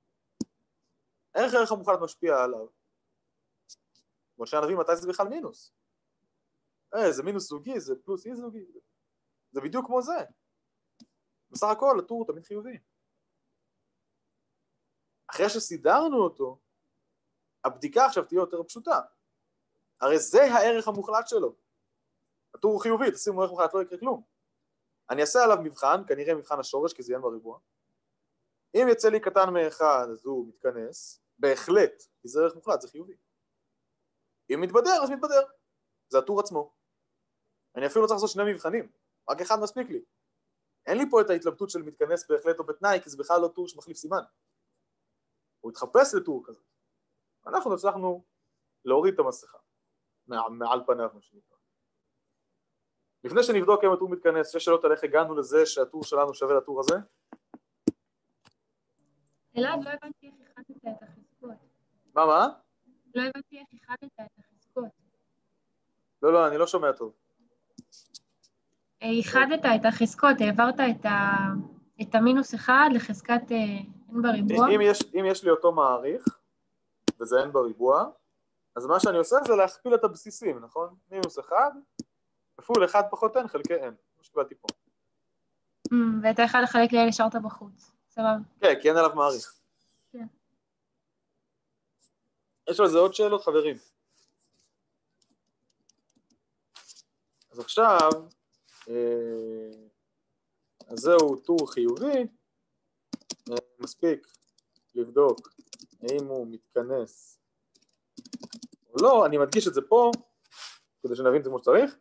ערך המוחלט משפיע עליו. כמו שנבין מתי זה בכלל מינוס. זה מינוס זוגי, זה פלוס אי זוגי. זה בדיוק כמו זה. בסך הכל הטור הוא תמיד חיובי. אחרי שסידרנו אותו, הבדיקה עכשיו תהיה יותר פשוטה. הרי זה הערך המוחלט שלו. הטור הוא חיובי, תשימו ערך מוחלט, לא יקרה כלום. אני אעשה עליו מבחן, כנראה מבחן השורש, כי זה יהיה בריבוע. אם יצא לי קטן מאחד, אז הוא מתכנס, בהחלט, כי זה ערך מוחלט, זה חיובי. אם מתבדר, אז מתבדר. זה הטור עצמו. אני אפילו לא צריך לעשות שני מבחנים, רק אחד מספיק לי. אין לי פה את ההתלבטות של מתכנס בהחלט או בתנאי, כי זה בכלל לא טור שמחליף סימן. הוא התחפש לטור כזה. אנחנו הצלחנו להוריד את המסכה, מעל פניו מה שנקרא. לפני שנבדוק אם הטור מתכנס, יש שאלות על איך הגענו לזה שהטור שלנו שווה לטור הזה? אלעד, לא הבנתי איך החלטת את החזקות. מה? לא הבנתי איך החלטת את החזקות. לא, אני לא שומע טוב. איחדת את החזקות, העברת את המינוס 1 לחזקת n בריבוע. אם יש לי אותו מעריך, וזה n בריבוע, אז מה שאני עושה זה להכפיל את הבסיסים, נכון? מינוס 1, כפול 1 פחות n חלקי n, כמו שקיבלתי פה. ואת ה-1 לחלק לאלה השארת בחוץ, סבבה. כן, כי אין עליו מעריך. כן. יש על זה עוד שאלות, חברים. אז עכשיו, אז זהו טור חיובי, מספיק לבדוק האם הוא מתכנס או לא, אני מדגיש את זה פה, כדי שנבין את זה כמו שצריך,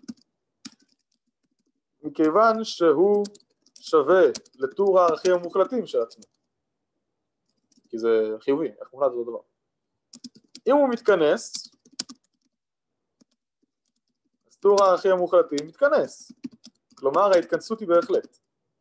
מכיוון שהוא שווה לטור הערכים המוחלטים של עצמו, כי זה חיובי, איך מוחלט זה אותו דבר. אם הוא מתכנס, אז טור הערכים המוחלטים מתכנס, כלומר ההתכנסות היא בהחלט.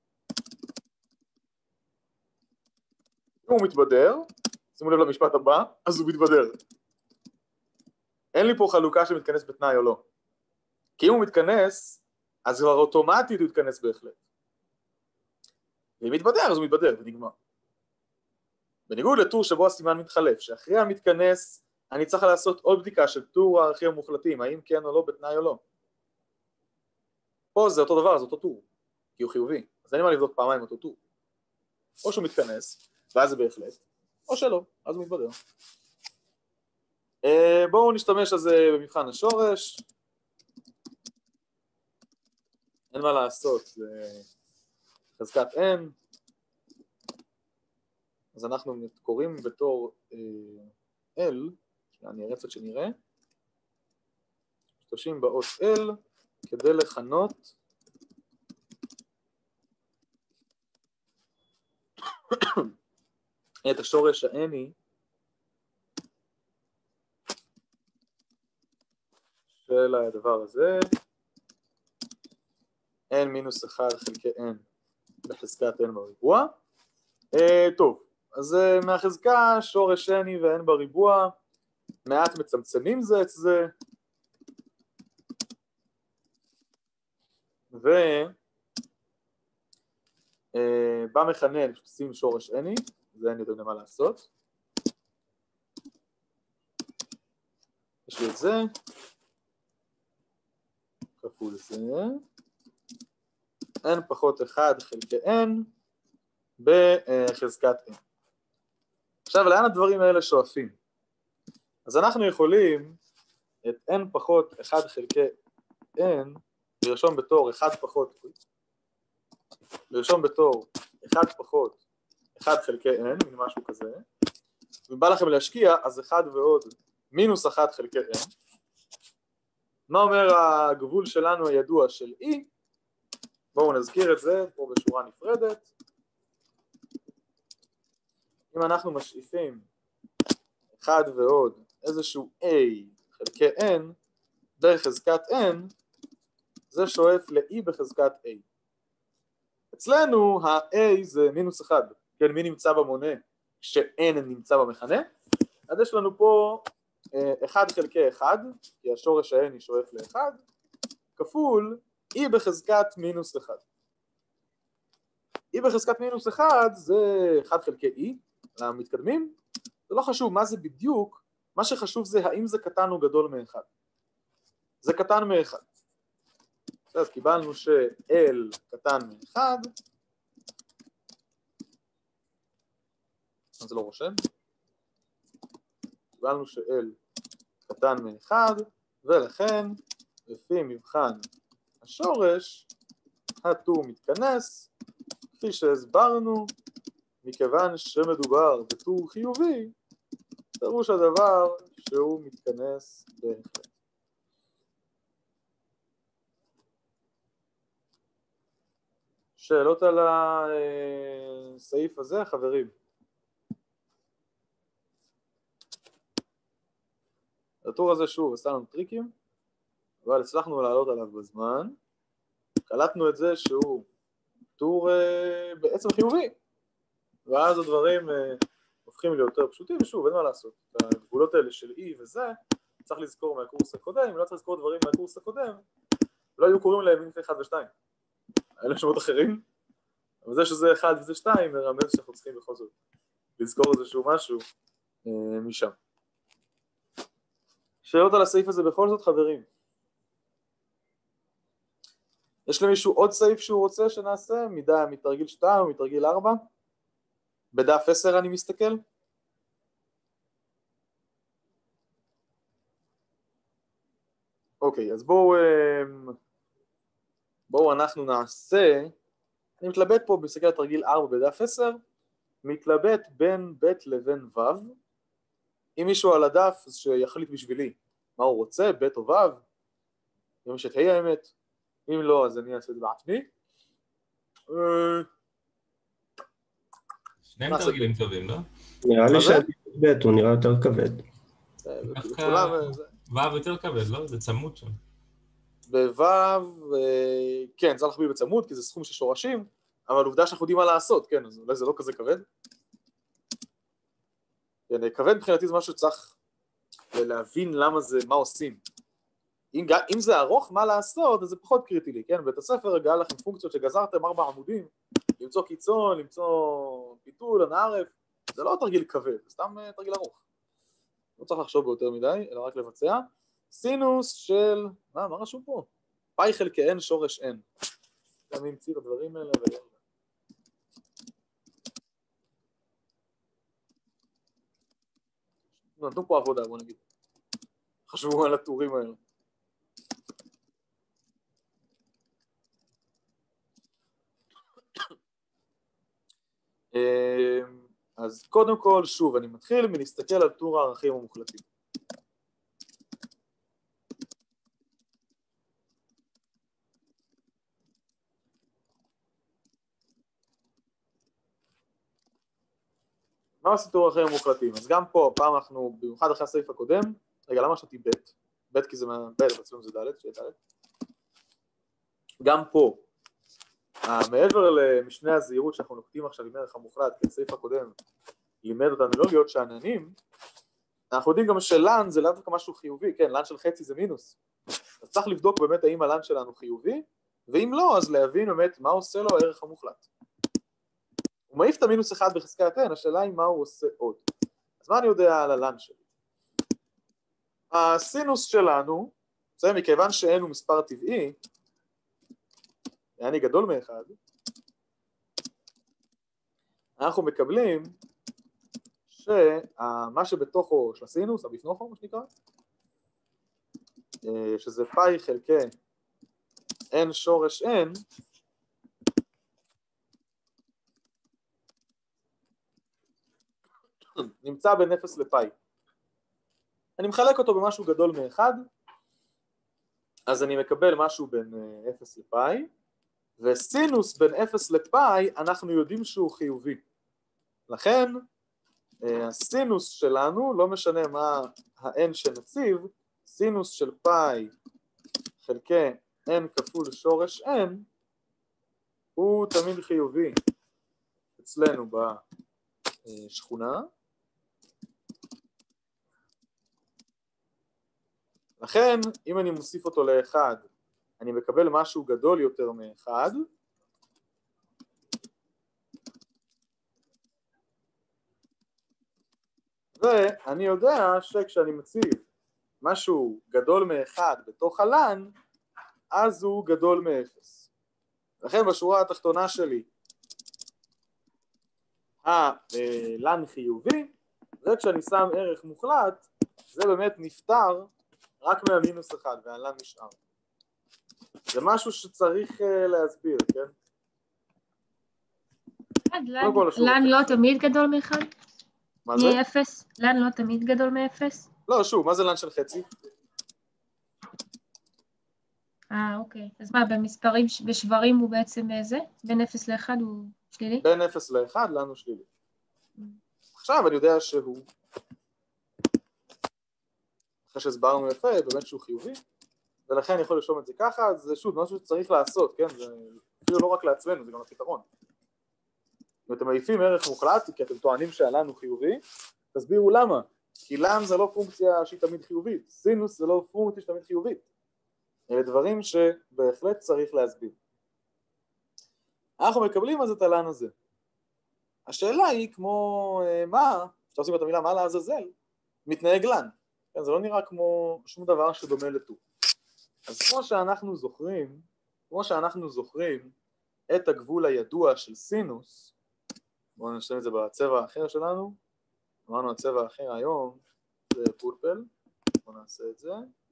אם הוא מתבדר, שימו לב למשפט הבא, אז הוא מתבדר. אין לי פה חלוקה שמתכנס בתנאי או לא. כי אם הוא מתכנס, אז כבר אוטומטית הוא יתכנס בהחלט. ואם מתבדר, אז הוא מתבדר, ונגמר. בניגוד לטור שבו הסימן מתחלף, שאחרי המתכנס, אני צריך לעשות עוד בדיקה של טור הערכים המוחלטים, האם כן או לא, בתנאי או לא. פה זה אותו דבר, זה אותו טור, כי הוא חיובי. אז אין לי מה לבדוק פעמיים אותו טור. או שהוא מתכנס, ואז זה בהחלט, או שלא, אז הוא מתבדר. בואו נשתמש על זה במבחן השורש. אין מה לעשות, זה חזקת n. אז אנחנו קוראים בתור L, אני אראה קצת שנראה, משתמשים באות L כדי לכנות את השורש ה-n'i של הדבר הזה, n מינוס 1 חלקי n בחזקת n בריבוע. טוב, אז מהחזקה שורש n'i ו-n בריבוע מעט מצמצמים זה את זה, ובמכנה נפסים שורש n'i, זה אין יודעים מה לעשות. יש לי את זה, כפול זה, n פחות 1 חלקי n בחזקת n. עכשיו, לאן הדברים האלה שואפים? אז אנחנו יכולים את n פחות 1 חלקי n לרשום בתור 1 פחות 1 חלקי n, מן משהו כזה, ובא לכם להשקיע, אז 1 ועוד מינוס 1 חלקי n. מה אומר הגבול שלנו הידוע של e? בואו נזכיר את זה פה בשורה נפרדת. אם אנחנו משאיפים 1 ועוד איזשהו a חלקי n בחזקת n, זה שואף ל-e בחזקת a. אצלנו ה-a זה מינוס 1, כן, מי נמצא במונה כש-n נמצא במכנה? אז יש לנו פה 1 חלקי 1, כי השורש ה-n שואף ל-1, כפול e בחזקת מינוס 1. e בחזקת מינוס 1 זה 1 חלקי e, למתקדמים, זה לא חשוב מה זה בדיוק, מה שחשוב זה האם זה קטן או גדול מ-1. זה קטן מ-1. אז קיבלנו ש-L קטן מ-1, אז זה לא רושם. קיבלנו ש-L קטן מ-1, ולכן לפי מבחן השורש, הטור מתכנס, כפי שהסברנו, מכיוון שמדובר בטור חיובי, פירוש הדבר שהוא מתכנס בהחלט. שאלות על הסעיף הזה, חברים? הטור הזה שוב עשה לנו טריקים, אבל הצלחנו לעלות עליו בזמן. קלטנו את זה שהוא טור בעצם חיובי, ואז הדברים הופכים להיות יותר פשוטים, ושוב, אין מה לעשות. הגבולות האלה של E וזה, צריך לזכור מהקורס הקודם, אם לא צריך לזכור דברים מהקורס הקודם, לא היו קוראים להם מינוס 1 ו-2. אלה שמות אחרים, אבל זה שזה 1 וזה 2, מרמז שאנחנו צריכים בכל זאת לזכור איזשהו משהו משם. שאלות על הסעיף הזה בכל זאת, חברים? יש למישהו עוד סעיף שהוא רוצה שנעשה? מתרגיל 2 או מתרגיל 4? בדף 10 אני מסתכל. אוקיי, אז בואו אנחנו נעשה, אני מתלבט פה בסתכל תרגיל 4 בדף 10, מתלבט בין ב' לבין ו'. אם מישהו על הדף אז שיחליט בשבילי מה הוא רוצה, ב' או ו', אם יש את ה' האמת, אם לא אז אני אעשה את זה בעצמי. שניהם תרגילים טובים, לא? נראה לי שעדיף ב' הוא נראה יותר כבד. דווקא ו' יותר כבד, לא? זה צמוד שם. בו' כן, צריך להכביד בצמוד כי זה סכום של שורשים, אבל עובדה שאנחנו יודעים מה לעשות, כן, אז אולי זה לא כזה כבד. כן, כבד מבחינתי זה משהו שצריך להבין למה זה, מה עושים. אם זה ארוך מה לעשות, אז זה פחות קריטי לי, כן? בית הספר הגעה לכם פונקציות שגזרתם 4 עמודים, למצוא קיצון, למצוא פיתול, הנערף, זה לא תרגיל כבד, זה סתם תרגיל ארוך. לא צריך לחשוב ביותר מדי, אלא רק לבצע. סינוס של, מה רשום פה? פאי חלקי n שורש n. אני אמציא את הדברים האלה. נתנו פה עבודה, בוא נגיד. חשבו על הטורים האלה. אז קודם כל, שוב, אני מתחיל מלהסתכל על טור הערכים המוחלטים. מה עושה טור הערכים המוחלטים? אז גם פה, פעם אנחנו, במיוחד אחרי הסעיף הקודם, רגע, למה שתי ב'? ב' כי זה ב', אצלנו זה ד', שיהיה ד'. גם פה, מעבר למשנה הזהירות שאנחנו נוקטים עכשיו עם ערך המוחלט, כי הסעיף הקודם לימד אותנו לא להיות שעננים, אנחנו יודעים גם שלן זה לאו דווקא משהו חיובי, כן, לן של חצי זה מינוס. אז צריך לבדוק באמת האם הלן שלנו חיובי, ואם לא, אז להבין באמת מה עושה לו הערך המוחלט. הוא מעיף את המינוס אחד בחזקת n, השאלה היא מה הוא עושה עוד. אז מה אני יודע על הלן שלי? הסינוס שלנו, זה מכיוון שאין הוא מספר טבעי, יעני גדול מאחד, אנחנו מקבלים שמה שבתוכו של הסינוס, הבפנוכו, מה שנקרא, שזה פאי חלקי n שורש n, נמצא בין 0 לפאי. אני מחלק אותו במשהו גדול מאחד, אז אני מקבל משהו בין 0 לפאי, וסינוס בין 0 לפאי אנחנו יודעים שהוא חיובי. לכן, הסינוס שלנו, לא משנה מה ה-n שנציב, סינוס של פאי חלקי n כפול שורש n, הוא תמיד חיובי אצלנו בשכונה. לכן, אם אני מוסיף אותו לאחד, אני מקבל משהו גדול יותר מאחד, ואני יודע שכשאני מציב משהו גדול מאחד בתוך הלן, אז הוא גדול מאפס. לכן בשורה התחתונה שלי, הלן חיובי, וכשאני שם ערך מוחלט, זה באמת נפטר רק מהמינוס אחד, והלן נשאר. זה משהו שצריך להסביר, כן? לן לא תמיד גדול מאחד? מה זה? מאפס? לן לא תמיד גדול מאפס? לא, שוב, מה זה לן של חצי? אוקיי. אז מה, במספרים, בשברים הוא בעצם זה? בין 0 ל-1 הוא שלילי? בין 0 ל-1 לנו שלילי. עכשיו אני יודע שהוא, אחרי שהסברנו יפה, באמת שהוא חיובי, ולכן אני יכול לרשום את זה ככה, זה שוב משהו שצריך לעשות, כן? זה אפילו לא רק לעצמנו, זה גם הפתרון. אם אתם מעיפים ערך מוחלט, כי אתם טוענים שהלן הוא חיובי, תסבירו למה. כי לן זה לא פונקציה שהיא תמיד חיובית, סינוס זה לא פונקציה שהיא תמיד חיובית. אלה דברים שבהחלט צריך להסביר. אנחנו מקבלים אז את הלן הזה. השאלה היא כמו מה, כשאתה עושים את המילה מה לעזאזל, מתנהג לן. כן, זה לא נראה כמו שום דבר שדומה לטור. אז כמו שאנחנו זוכרים את הגבול הידוע של סינוס, בואו נשתמש את זה בצבע האחר שלנו, אמרנו הצבע האחר היום, זה פורפל, בואו נעשה את זה.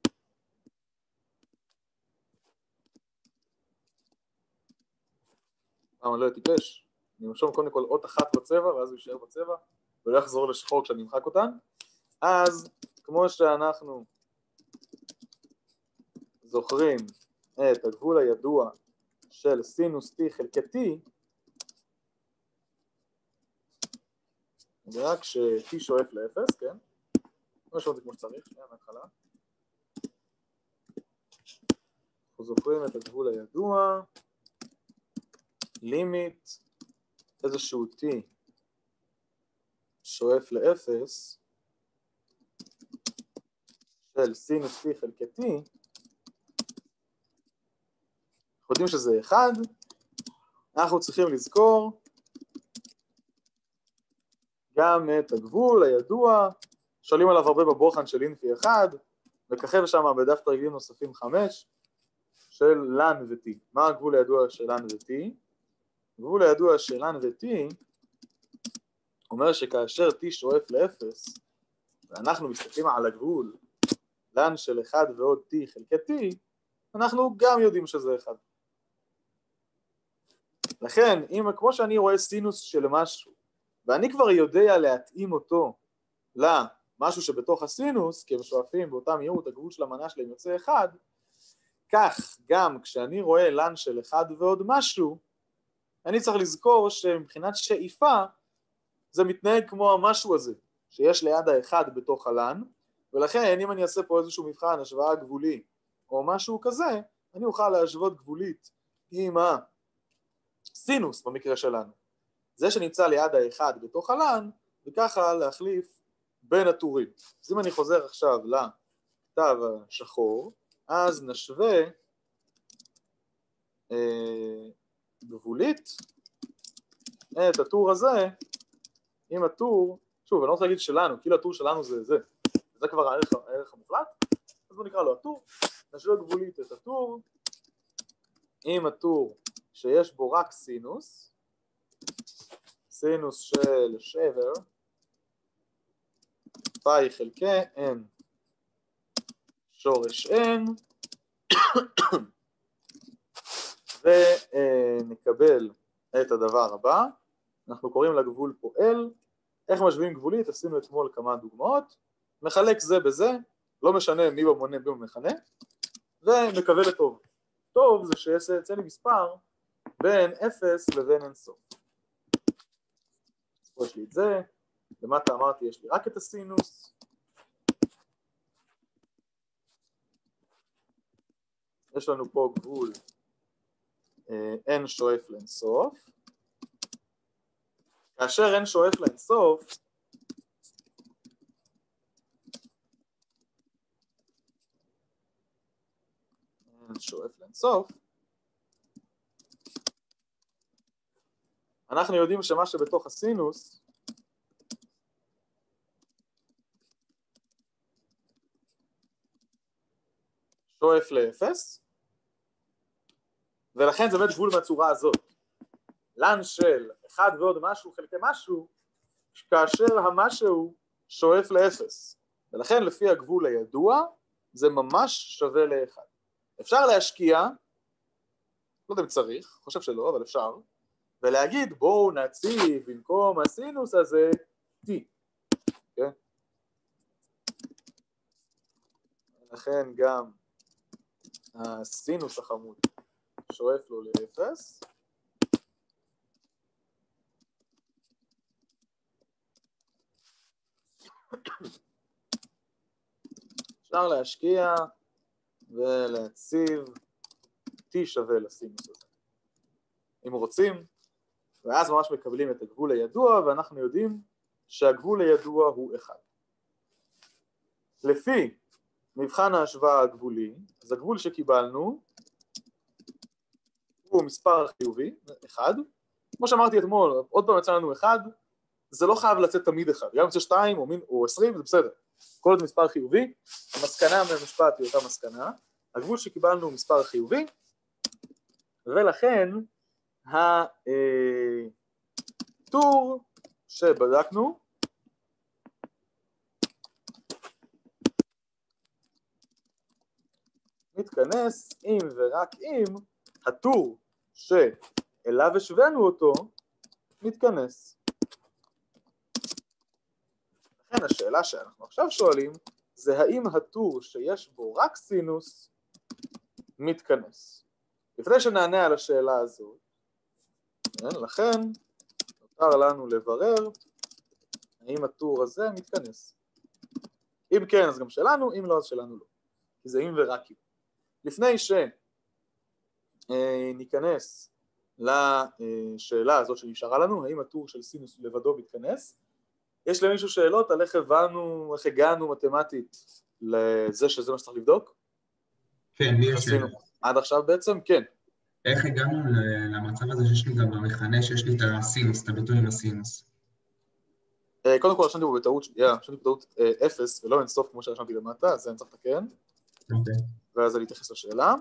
אני לא אטיפש, אני ארשום קודם כל אות אחת בצבע, ואז הוא יישאר בצבע, ולא יחזור לשחור כשאני אמחק אותן. אז כמו שאנחנו זוכרים את הגבול הידוע של סינוס t חלקי t, רק ש-t שואף ל-0, כן? נרשום את זה כמו שצריך, שנייה מההתחלה. אנחנו זוכרים את הגבול הידוע, לימיט, איזשהו t שואף ל-0, של סינוס t חלקי t, אנחנו יודעים שזה 1, אנחנו צריכים לזכור גם את הגבול הידוע, שואלים עליו הרבה בבוחן של אינפי 1, וככב שם בדף תרגילים נוספים 5, של לן ו-t. מה הגבול הידוע של לן ו-t? הגבול הידוע של לן ו-t אומר שכאשר t שואף ל-0, ואנחנו מסתכלים על הגבול, ln של 1 ועוד t חלקי t, אנחנו גם יודעים שזה 1. לכן, כמו שאני רואה סינוס של משהו, ואני כבר יודע להתאים אותו למשהו שבתוך הסינוס, כי הם שואפים באותה מהירות, הגבול של המנה שלהם יוצא 1, כך גם כשאני רואה ln של 1 ועוד משהו, אני צריך לזכור שמבחינת שאיפה, זה מתנהג כמו המשהו הזה, שיש ליד האחד בתוך הלן, ולכן אם אני אעשה פה איזשהו מבחן, השוואה גבולי, או משהו כזה, אני אוכל להשוות גבולית עם הסינוס במקרה שלנו. זה שנמצא ליד האחד בתוך הלן, וככה להחליף בין הטורים. אז אם אני חוזר עכשיו לכתב השחור, אז נשווה גבולית את הטור הזה עם הטור, שוב, אני לא רוצה להגיד שלנו, כאילו הטור שלנו זה כבר הערך המוחלט, אז בוא נקרא לו הטור, נשווה גבולית את הטור עם הטור שיש בו רק סינוס, סינוס של שבר, פאי חלקי n שורש n, ונקבל את הדבר הבא, אנחנו קוראים לגבול פה L, איך משווים גבולית? עשינו אתמול כמה דוגמאות, מחלק זה בזה, לא משנה מי במונה מי במכנה, ומקבל את טוב. טוב זה שיצא לי מספר בין 0 לבין אינסוף. פה יש לי את זה, למטה אמרתי יש לי רק את הסינוס, יש לנו פה גבול n שואף לאינסוף, כאשר n שואף לאינסוף, אנחנו יודעים שמה שבתוך הסינוס שואף לאפס, ולכן זה באמת גבול מהצורה הזאת. ln של 1 ועוד משהו חלקי משהו, כאשר המשהו שואף לאפס. ולכן לפי הגבול הידוע, זה ממש שווה ל1. אפשר להשקיע, לא יודע אם צריך, חושב שלא, אבל אפשר, ולהגיד בואו נציב במקום הסינוס הזה t. Okay? לכן גם הסינוס החמוד שואף לו לאפס. אפשר להשקיע ולהציב t שווה לסינוס הזה, אם רוצים, ואז ממש מקבלים את הגבול הידוע, ואנחנו יודעים שהגבול הידוע הוא 1. לפי מבחן ההשוואה הגבולי, אז הגבול שקיבלנו הוא מספר חיובי, 1. כמו שאמרתי אתמול, עוד פעם יצא לנו 1, זה לא חייב לצאת תמיד 1, גם יוצא 2 או 20, זה בסדר. כל עוד מספר חיובי, המסקנה מהמשפט היא אותה מסקנה, הגבול שקיבלנו הוא מספר חיובי, ולכן הטור שבדקנו מתכנס אם ורק אם הטור שאליו השווינו אותו מתכנס. לכן השאלה שאנחנו עכשיו שואלים זה האם הטור שיש בו רק סינוס מתכנס. לפני שנענה על השאלה הזאת, לכן נותר לנו לברר האם הטור הזה מתכנס. אם כן אז גם שלנו, אם לא אז שלנו לא. כי זה אם ורק אם. לפני שניכנס לשאלה הזאת שנשארה לנו, האם הטור של סינוס לבדו מתכנס, יש למישהו שאלות על איך הבנו, איך הגענו מתמטית לזה שזה מה שצריך לבדוק? כן, לי יש שאלה. עד עכשיו בעצם? כן. איך הגענו למצב הזה שיש לי גם במכנה, שיש לי את הסינוס, את הביטוי עם הסינוס? קודם כל, רשמתי פה בטעות 0 ולא אינסוף כמו שרשמתי למטה, אז זה אני צריך לתקן. אוקיי. ואז אני אתייחס לשאלה.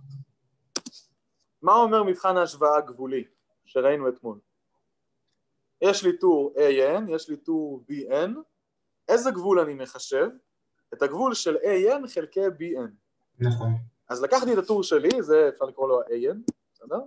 מה אומר מבחן ההשוואה הגבולי שראינו אתמול? יש לי טור AN, יש לי טור BN, איזה גבול אני מחשב? את הגבול של AN חלקי BN. נכון. אז לקחתי את הטור שלי, זה אפשר לקרוא לו AN, בסדר?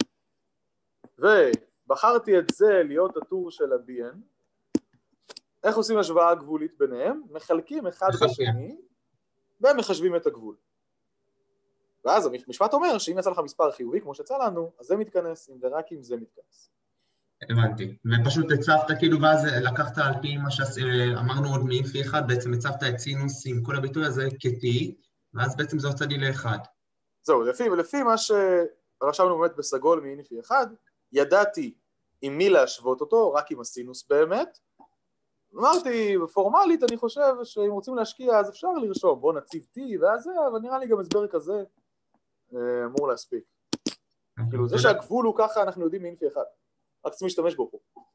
ובחרתי את זה להיות הטור של ה-BN. איך עושים השוואה גבולית ביניהם? מחלקים אחד בשני, ומחשבים את הגבול. ואז המשפט אומר שאם יצא לך מספר חיובי, כמו שיצא לנו, אז זה מתכנס, ורק אם זה מתכנס. הבנתי. ופשוט הצבת כאילו, ואז לקחת על פי מה שאמרנו עוד מאינפי אחד, בעצם הצבת את סינוס עם כל הביטוי הזה כ-T, ואז בעצם זה הוצא לי לאחד. זהו, לפי מה שרשמנו באמת בסגול מאינפי אחד, ידעתי עם מי להשוות אותו, רק עם הסינוס באמת. אמרתי, פורמלית אני חושב שאם רוצים להשקיע אז אפשר לרשום, בוא נציב T ואז זה, אבל נראה לי גם הסבר כזה אמור להספיק. כאילו זה שהגבול הוא ככה אנחנו יודעים מאינפי אחד, רק צריכים להשתמש בו פה.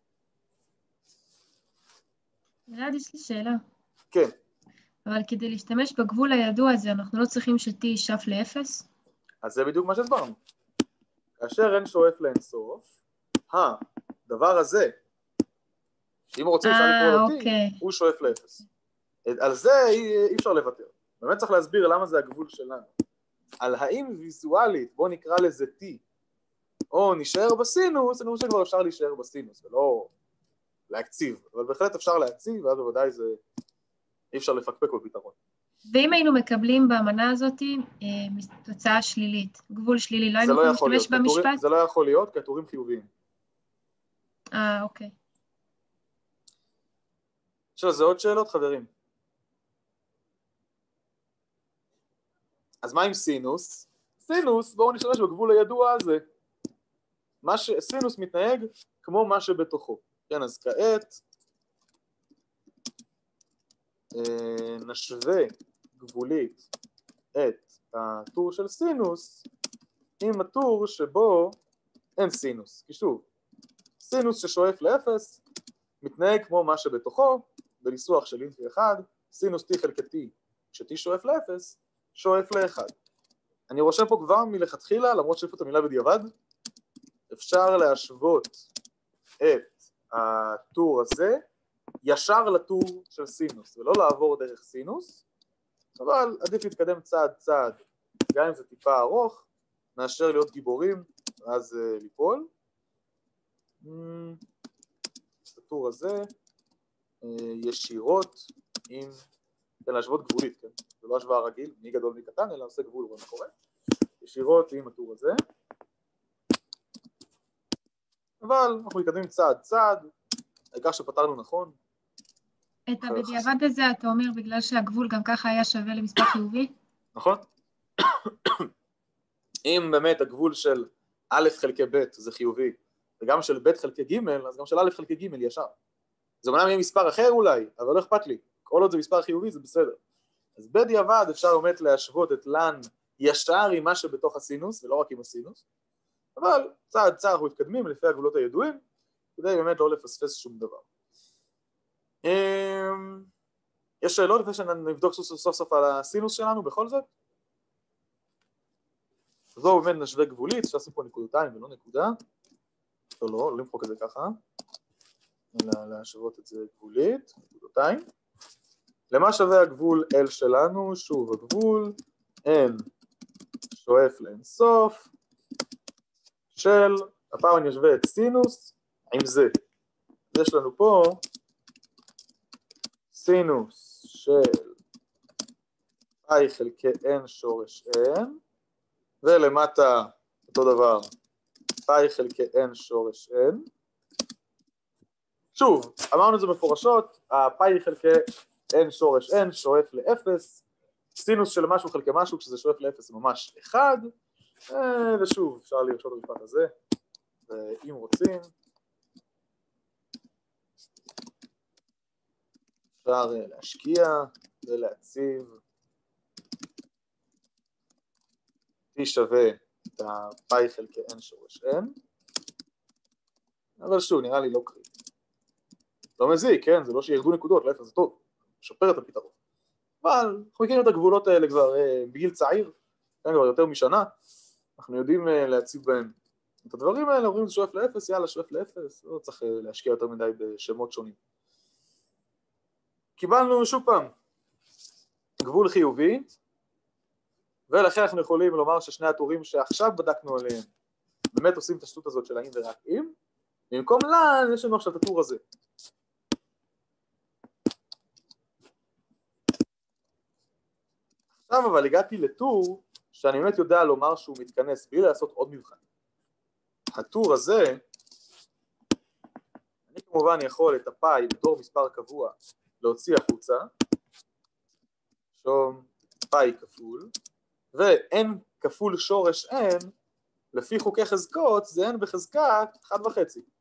אלעד, יש לי שאלה. כן. אבל כדי להשתמש בגבול הידוע הזה, אנחנו לא צריכים ש-T ישאף ל-0? אז זה בדיוק מה שהסברנו. כאשר n שואף לאינסוף, הדבר הזה, שאם רוצים אפשר לקרוא לו T, הוא שואף ל-0. על זה אי אפשר לוותר. באמת צריך להסביר למה זה הגבול שלנו. על האם ויזואלית, בוא נקרא לזה T, או נשאר בסינוס, אני חושב שכבר אפשר להישאר בסינוס, ולא להקציב. אבל בהחלט אפשר להקציב, ואז בוודאי זה אי אפשר לפקפק בפתרון. ואם היינו מקבלים באמנה הזאת תוצאה שלילית, גבול שלילי, לא היינו יכולים להשתמש במשפט? זה לא יכול להיות, כי הטורים חיוביים. אוקיי. עכשיו, זה עוד שאלות, חברים. אז מה עם סינוס? סינוס, בואו נשתמש בגבול הידוע הזה. סינוס מתנהג כמו מה שבתוכו. כן, אז כעת נשווה גבולית את הטור של סינוס עם הטור שבו אין סינוס. כי שוב, סינוס ששואף ל-0 מתנהג כמו מה שבתוכו, בניסוח של אינפי אחד, סינוס T חלקי T, כש-T שואף ל-0, שואף ל-1. אני רושם פה כבר מלכתחילה, למרות שיש פה את המילה בדיעבד, אפשר להשוות את הטור הזה ישר לטור של סינוס, ולא לעבור דרך סינוס, אבל עדיף להתקדם צעד צעד, גם אם זה טיפה ארוך, מאשר להיות גיבורים, ואז ליפול. הטור הזה ישירות עם, כן, להשוות גבולית, כן? זה לא השוואה רגיל, מי גדול מי קטן, אלא עושה גבול ומה קורה. ישירות עם הטור הזה. אבל אנחנו מתקדמים צעד צעד, העיקר שפתרנו נכון. את הבדיעבד הזה אתה אומר בגלל שהגבול גם ככה היה שווה למספר חיובי? נכון. אם באמת הגבול של א' חלקי ב' זה חיובי, וגם של ב' חלקי ג', אז גם של א' חלקי ג' ישר. זה אומנם יהיה מספר אחר אולי, אבל לא אכפת לי. כל עוד זה מספר חיובי זה בסדר. אז בדיעבד אפשר באמת להשוות את לן ישר עם מה שבתוך הסינוס, ולא רק עם הסינוס. אבל צעד צעד אנחנו מתקדמים לפי הגבולות הידועים, כדי באמת לא לפספס שום דבר. יש שאלות לפני שנבדוק סוף סוף על הסינוס שלנו בכל זאת? אז זהו באמת נשווה גבולית, שעושים פה נקודתיים ולא נקודה. לא למחוק את זה ככה. אלא להשוות את זה גבולית, נקודתיים. למה שווה הגבול L שלנו? שוב הגבול N שואף לאינסוף של, הפעם אני אשווה את סינוס עם זה. יש לנו פה סינוס של פאי חלקי n שורש n, ולמטה אותו דבר, פאי חלקי n שורש n. שוב, אמרנו את זה מפורשות, הפאי חלקי n שורש n שואף ל-0, סינוס של משהו חלקי משהו, כשזה שואף ל-0 זה ממש 1, ושוב, אפשר לרשום את המשפט הזה, ואם רוצים, אפשר להשקיע ולהציב T שווה את הפאי חלקי n שורש n, אבל שוב, נראה לי לא קריטי. לא מזיק, כן? זה לא שירדו נקודות, להפך זה טוב, משפר את הפתרון. אבל אנחנו מכירים את הגבולות האלה כבר בגיל צעיר, כן, כבר יותר משנה, אנחנו יודעים להציב בהם את הדברים האלה, אומרים זה שואף ל-0, יאללה, שואף ל-0, לא צריך להשקיע יותר מדי בשמות שונים. קיבלנו שוב פעם גבול חיובי, ולכן אנחנו יכולים לומר ששני הטורים שעכשיו בדקנו עליהם באמת עושים את השטות הזאת של האם ורק אם. במקום לאן יש לנו עכשיו את הטור הזה. עכשיו אבל הגעתי לטור שאני באמת יודע לומר שהוא מתכנס בלי לעשות עוד מבחן. הטור הזה, אני כמובן יכול את הפאי בתור מספר קבוע להוציא החוצה, שום פאי כפול, ו-n כפול שורש n, לפי חוקי חזקות, זה n בחזקת 1.5.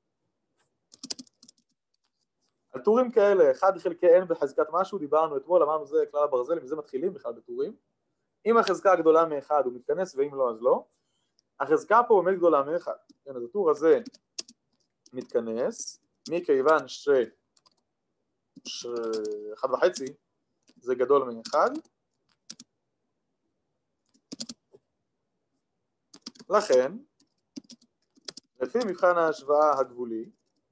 על טורים כאלה, 1 חלקי n בחזקת משהו, דיברנו אתמול, אמרנו זה כלל הברזל, מזה מתחילים בכלל בטורים. אם החזקה הגדולה מ-1 הוא מתכנס, ואם לא אז לא. החזקה פה באמת גדולה מ-1. כן, אז הטור הזה מתכנס, מכיוון ש 1.5 זה גדול מ-1. לכן, לפי מבחן ההשוואה הגבולי,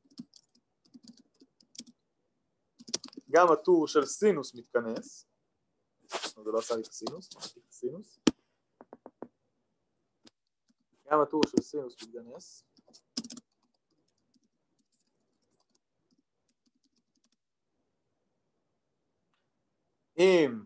גם הטור של סינוס מתכנס, זה לא עשה לי את הסינוס, גם הטור של סינוס מתכנס, אם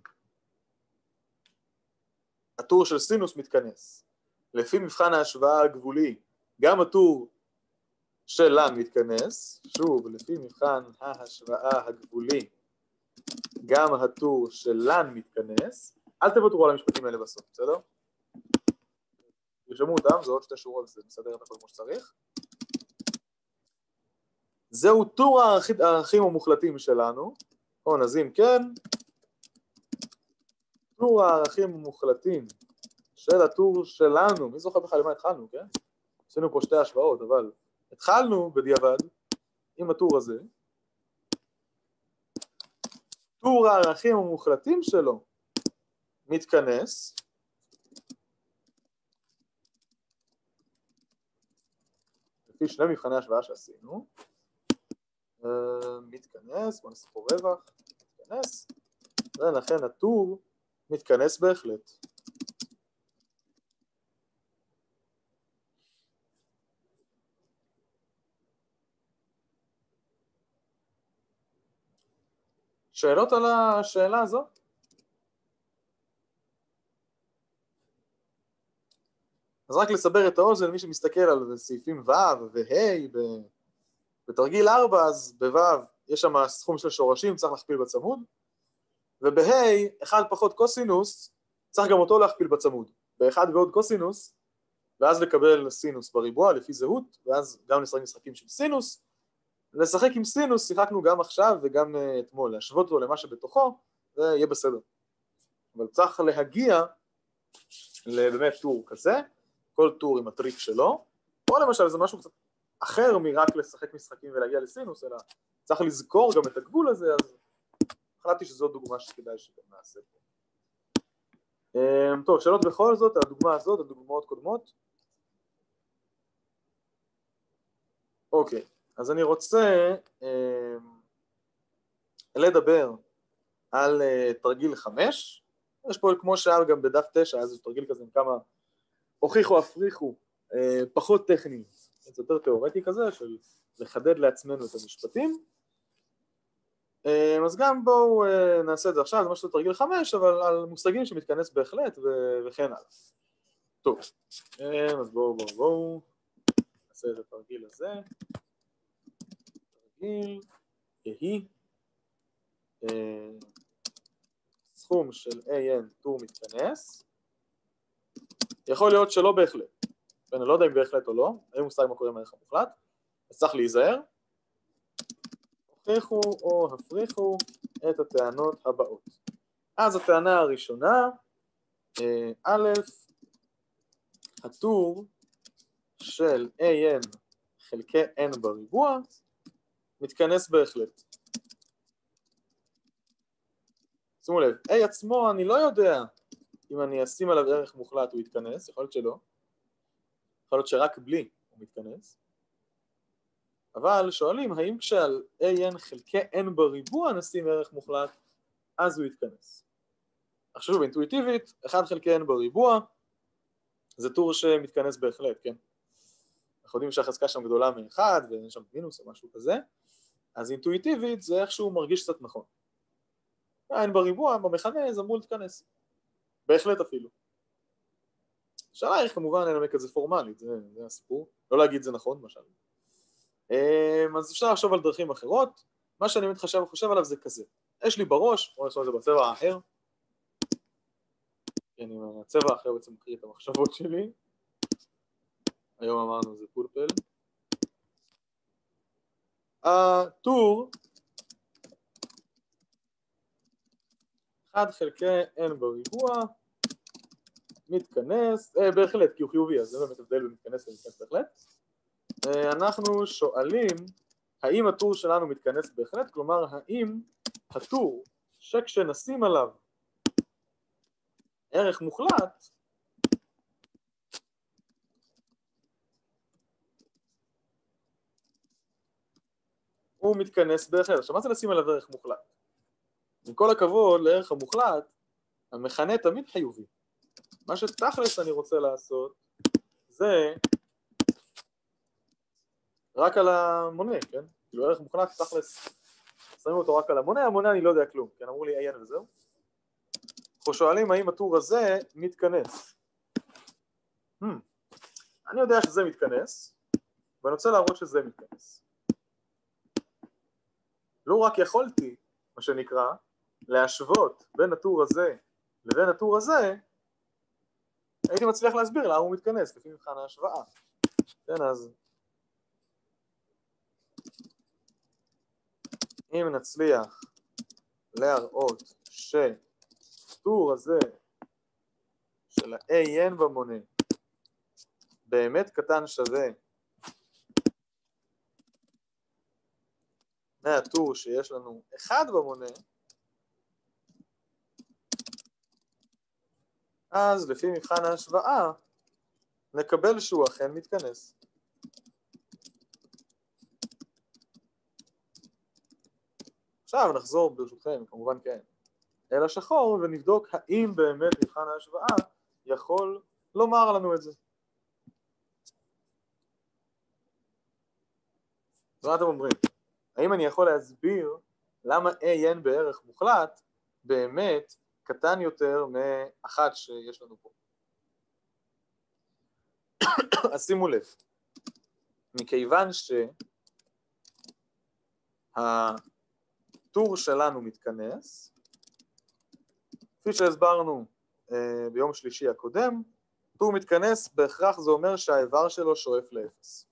הטור של סינוס מתכנס, לפי מבחן ההשוואה הגבולי, גם הטור של לן מתכנס, שוב, לפי מבחן ההשוואה הגבולי, גם הטור של לן מתכנס, אל תוותרו על המשפטים האלה בסוף, בסדר? תרשמו אותם, זה עוד 2 שורות, זה מסדר את הכל כמו שצריך. זהו טור הערכים המוחלטים שלנו, או נזים כן, טור הערכים המוחלטים של הטור שלנו, מי זוכר בכלל למה התחלנו, כן? עשינו פה 2 השוואות, אבל התחלנו בדיעבד עם הטור הזה. טור הערכים המוחלטים שלו מתכנס, לפי 2 מבחני השוואה שעשינו, מתכנס, בוא נעשה פה רווח, מתכנס, ולכן הטור מתכנס בהחלט. שאלות על השאלה הזו? אז רק לסבר את האוזן, מי שמסתכל על סעיפים ו' וה' בתרגיל 4, אז בו' יש שם סכום של שורשים, צריך להכפיל בצמוד, ובה' 1 פחות קוסינוס, צריך גם אותו להכפיל בצמוד, ב1 ועוד קוסינוס, ואז לקבל סינוס בריבוע לפי זהות, ואז גם לשחק משחקים של סינוס. לשחק עם סינוס שיחקנו גם עכשיו וגם אתמול, להשוות אותו למה שבתוכו, זה יהיה בסדר. אבל צריך להגיע לבאמת טור כזה, כל טור עם הטריק שלו, או למשל זה משהו קצת אחר מרק לשחק משחקים ולהגיע לסינוס, אלא צריך לזכור גם את הגבול הזה, אז החלטתי שזו דוגמה שכדאי שגם נעשה פה. טוב, שאלות בכל זאת, הדוגמה הזאת, הדוגמאות קודמות. אוקיי. אז אני רוצה לדבר על תרגיל 5, יש פה כמו שהיה גם בדף 9, אז תרגיל כזה עם כמה הוכיחו הפריחו פחות טכניים, זה יותר תיאורטי כזה של לחדד לעצמנו את המשפטים. אז גם בואו נעשה את זה עכשיו, זה משהו תרגיל 5, אבל על מושגים שמתכנס בהחלט וכן הלאה. טוב, אז בואו נעשה את התרגיל הזה. יהי סכום של AN טור מתכנס, יכול להיות שלא בהחלט, אני לא יודע אם בהחלט או לא, אין מושג מה קורה עם הערך המוחלט, אז צריך להיזהר. הוכיחו או הפריחו את הטענות הבאות. אז הטענה הראשונה, א', הטור של AN חלקי N בריבוע, מתכנס בהחלט. שימו לב, A עצמו אני לא יודע אם אני אשים עליו ערך מוחלט הוא יתכנס, יכול להיות שלא. יכול להיות שרק בלי הוא מתכנס. אבל שואלים האם כשעל an חלקי n בריבוע נשים ערך מוחלט, אז הוא יתכנס. עכשיו שוב, אינטואיטיבית, 1 חלקי n בריבוע, זה טור שמתכנס בהחלט, כן? אנחנו יודעים שהחזקה שם גדולה מ-1 ואין שם מינוס או משהו כזה, אז אינטואיטיבית זה איכשהו מרגיש קצת נכון. n בריבוע, במכנה, זה אמור להתכנס. בהחלט אפילו. השאלה איך כמובן ננמק את זה פורמלית, זה הסיפור. לא להגיד זה נכון, למשל. אז אפשר לחשוב על דרכים אחרות. מה שאני באמת חושב עליו זה כזה. יש לי בראש, בואו נעשה את זה בצבע האחר. כן, עם הצבע האחר בעצם מקריא את המחשבות שלי. היום אמרנו זה פולפל. הטור 1 חלקי n בריבוע מתכנס, בהחלט, כי הוא חיובי, אז זה באמת הבדל במתכנס ומתכנס בהחלט. אנחנו שואלים האם הטור שלנו מתכנס בהחלט, כלומר האם הטור שכשנשים עליו ערך מוחלט הוא מתכנס בהחלט. עכשיו מה זה לשים עליו ערך מוחלט? עם כל הכבוד לערך המוחלט, המכנה תמיד חיובי. מה שתכלס אני רוצה לעשות זה רק על המונה, כן? כאילו ערך מוחלט תכלס, שמים אותו רק על המונה, המונה אני לא יודע כלום, כן? אמרו לי עיין וזהו. אנחנו שואלים האם הטור הזה מתכנס. אני יודע שזה מתכנס, ואני רוצה להראות שזה מתכנס. לא רק יכולתי, מה שנקרא, להשוות בין הטור הזה לבין הטור הזה, הייתי מצליח להסביר למה הוא מתכנס, לפי מבחן ההשוואה. כן, אז אם נצליח להראות שהטור הזה של ה-an במונה באמת קטן שווה מהטור שיש לנו 1 במונה, אז לפי מבחן ההשוואה נקבל שהוא אכן מתכנס. עכשיו נחזור ברשותכם, כמובן כן, אל השחור ונבדוק האם באמת מבחן ההשוואה יכול לומר לנו את זה. אז מה אתם אומרים? האם אני יכול להסביר למה an בערך מוחלט באמת קטן יותר מאחת שיש לנו פה? אז שימו לב, מכיוון שהטור שלנו מתכנס, כפי שהסברנו ביום שלישי הקודם, טור מתכנס בהכרח זה אומר שהאיבר שלו שואף לאפס.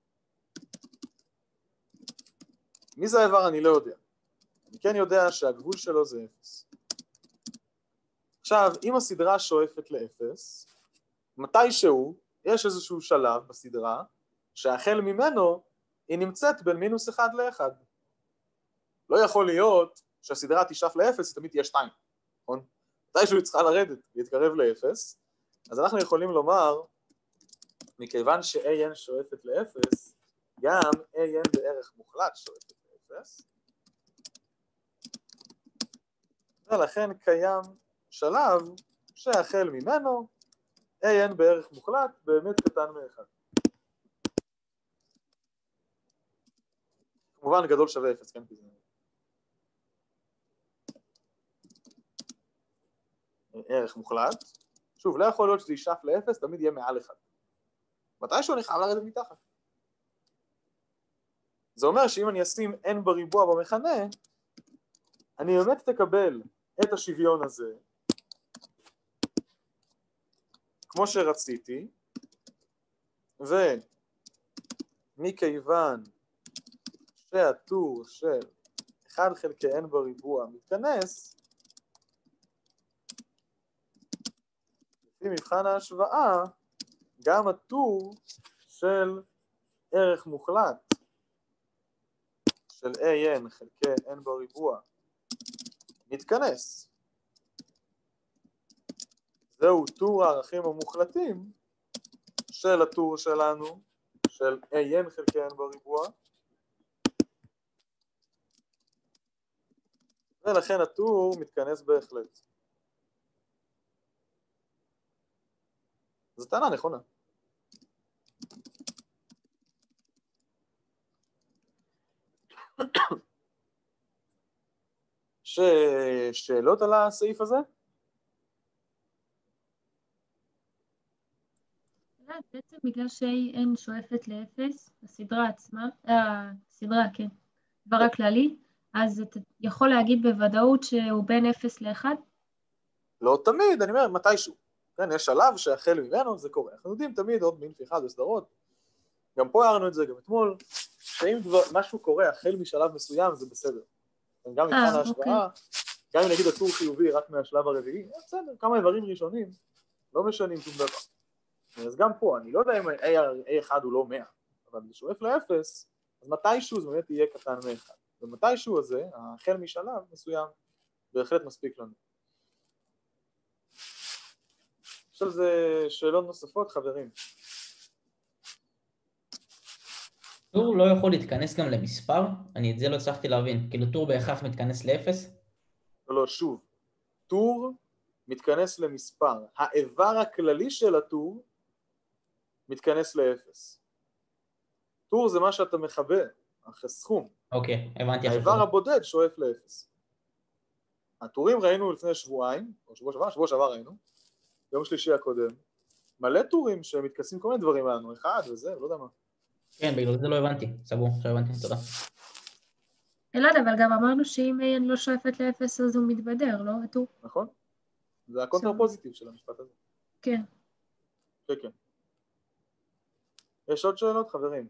מי זה האיבר אני לא יודע. אני כן יודע שהגבול שלו זה 0. עכשיו, אם הסדרה שואפת לאפס, מתישהו יש איזשהו שלב בסדרה שהחל ממנו היא נמצאת בין מינוס 1 ל-1. לא יכול להיות שהסדרה תשאף לאפס, היא תמיד תהיה 2, נכון? מתישהו היא צריכה לרדת, להתקרב לאפס, אז אנחנו יכולים לומר, מכיוון ש-an שואפת לאפס, גם an בערך מוחלט שואפת לאפס, ולכן קיים שלב שהחל ממנו an בערך מוחלט באמת קטן מ-1. כמובן גדול שווה 0, כן? ערך מוחלט. שוב, לא יכול להיות שזה יישאף ל-0, תמיד יהיה מעל 1. מתישהו אני חייב לרדת מתחת. זה אומר שאם אני אשים n בריבוע במכנה, אני באמת תקבל את השוויון הזה, כמו שרציתי, ומכיוון שהטור של 1 חלקי n בריבוע מתכנס, לפי מבחן ההשוואה, גם הטור של ערך מוחלט של an חלקי n בריבוע מתכנס. זהו טור הערכים המוחלטים של הטור שלנו, של an חלקי n בריבוע, ולכן הטור מתכנס בהחלט. זו טענה נכונה. שאלות על הסעיף הזה? בעצם בגלל ש-n שואפת ל-0, הסדרה עצמה, הסדרה, כן, דבר הכללי, אז אתה יכול להגיד בוודאות שהוא בין 0 ל-1? לא תמיד, אני אומר, מתישהו. כן, יש שלב שהחל ממנו, זה קורה. אנחנו יודעים תמיד עוד מאינפי אחד בסדרות. גם פה הערנו את זה, גם אתמול, שאם משהו קורה החל משלב מסוים, זה בסדר. גם מבחן ההשוואה, גם אם נגיד הטור חיובי רק מהשלב הרביעי, בסדר, כמה איברים ראשונים, לא משנים שום דבר. אז גם פה, אני לא יודע אם A1 הוא לא 100, אבל זה שואף ל-0, אז מתישהו זה באמת יהיה קטן מ-1. ומתישהו הזה, החל משלב מסוים, בהחלט מספיק לנו. עכשיו זה שאלות נוספות, חברים. טור לא יכול להתכנס גם למספר? אני את זה לא הצלחתי להבין. כאילו טור בהכרח מתכנס ל-0? לא, שוב. טור מתכנס למספר. האיבר הכללי של הטור מתכנס ל-0. טור זה מה שאתה מחבר, אחרי סכום. אוקיי, הבנתי. האיבר הבודד שואף ל-0. הטורים ראינו לפני שבועיים, או שבוע שעבר ראינו, יום שלישי הקודם, מלא טורים שמתכנסים כל מיני דברים לנו, אחד וזה, לא יודע מה. כן, בגלל זה לא הבנתי, סגור, עכשיו הבנתי, תודה. אלעד, אבל גם אמרנו שאם n לא שואפת ל-0 אז הוא מתבדר, לא? הטור. נכון? זה הקונטר פוזיטיב של המשפט הזה. כן. כן, כן. יש עוד שאלות, חברים?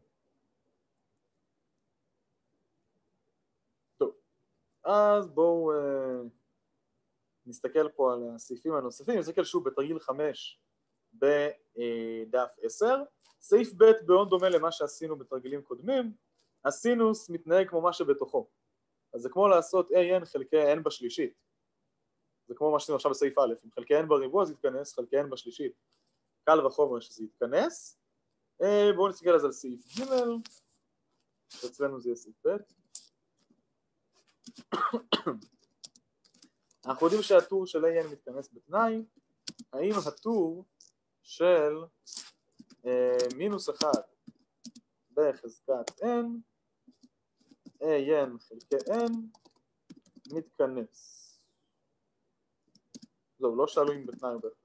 טוב, אז בואו נסתכל פה על הסעיפים הנוספים. נסתכל שוב בתרגיל 5 בדף 10. סעיף ב' מאוד דומה למה שעשינו בתרגילים קודמים. הסינוס מתנהג כמו מה שבתוכו. אז זה כמו לעשות an חלקי n בשלישית. זה כמו מה שעשינו עכשיו בסעיף א'. אם חלקי n בריבוע אז יתכנס, חלקי n בשלישית. קל וחומר שזה יתכנס. בואו נסתכל על זה על סעיף ג', שאצלנו זה יהיה סעיף ב'. אנחנו יודעים שהטור של an מתכנס בתנאי. האם הטור של מינוס 1 בחזקת n, an חלקי n, מתכנס. זהו, לא שאלו אם בתנאי או בהחלט.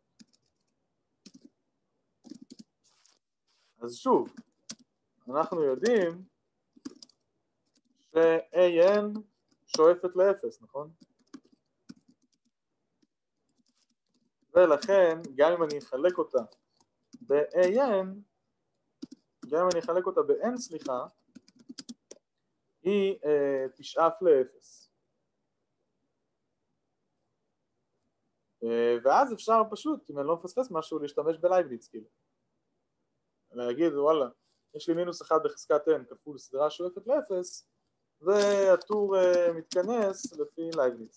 אז שוב, אנחנו יודעים ש-an שואפת ל-0, נכון? ולכן, גם אם אני אחלק אותה ב-an, גם אם אני אחלק אותה ב-n, סליחה, היא תשאף ל-0. ואז אפשר פשוט, אם אני לא מפספס משהו, להשתמש בלייבניץ, כאילו. להגיד, וואלה, יש לי מינוס 1 בחזקת n כפול סדרה שואפת ל-0, והטור מתכנס לפי לייבניץ.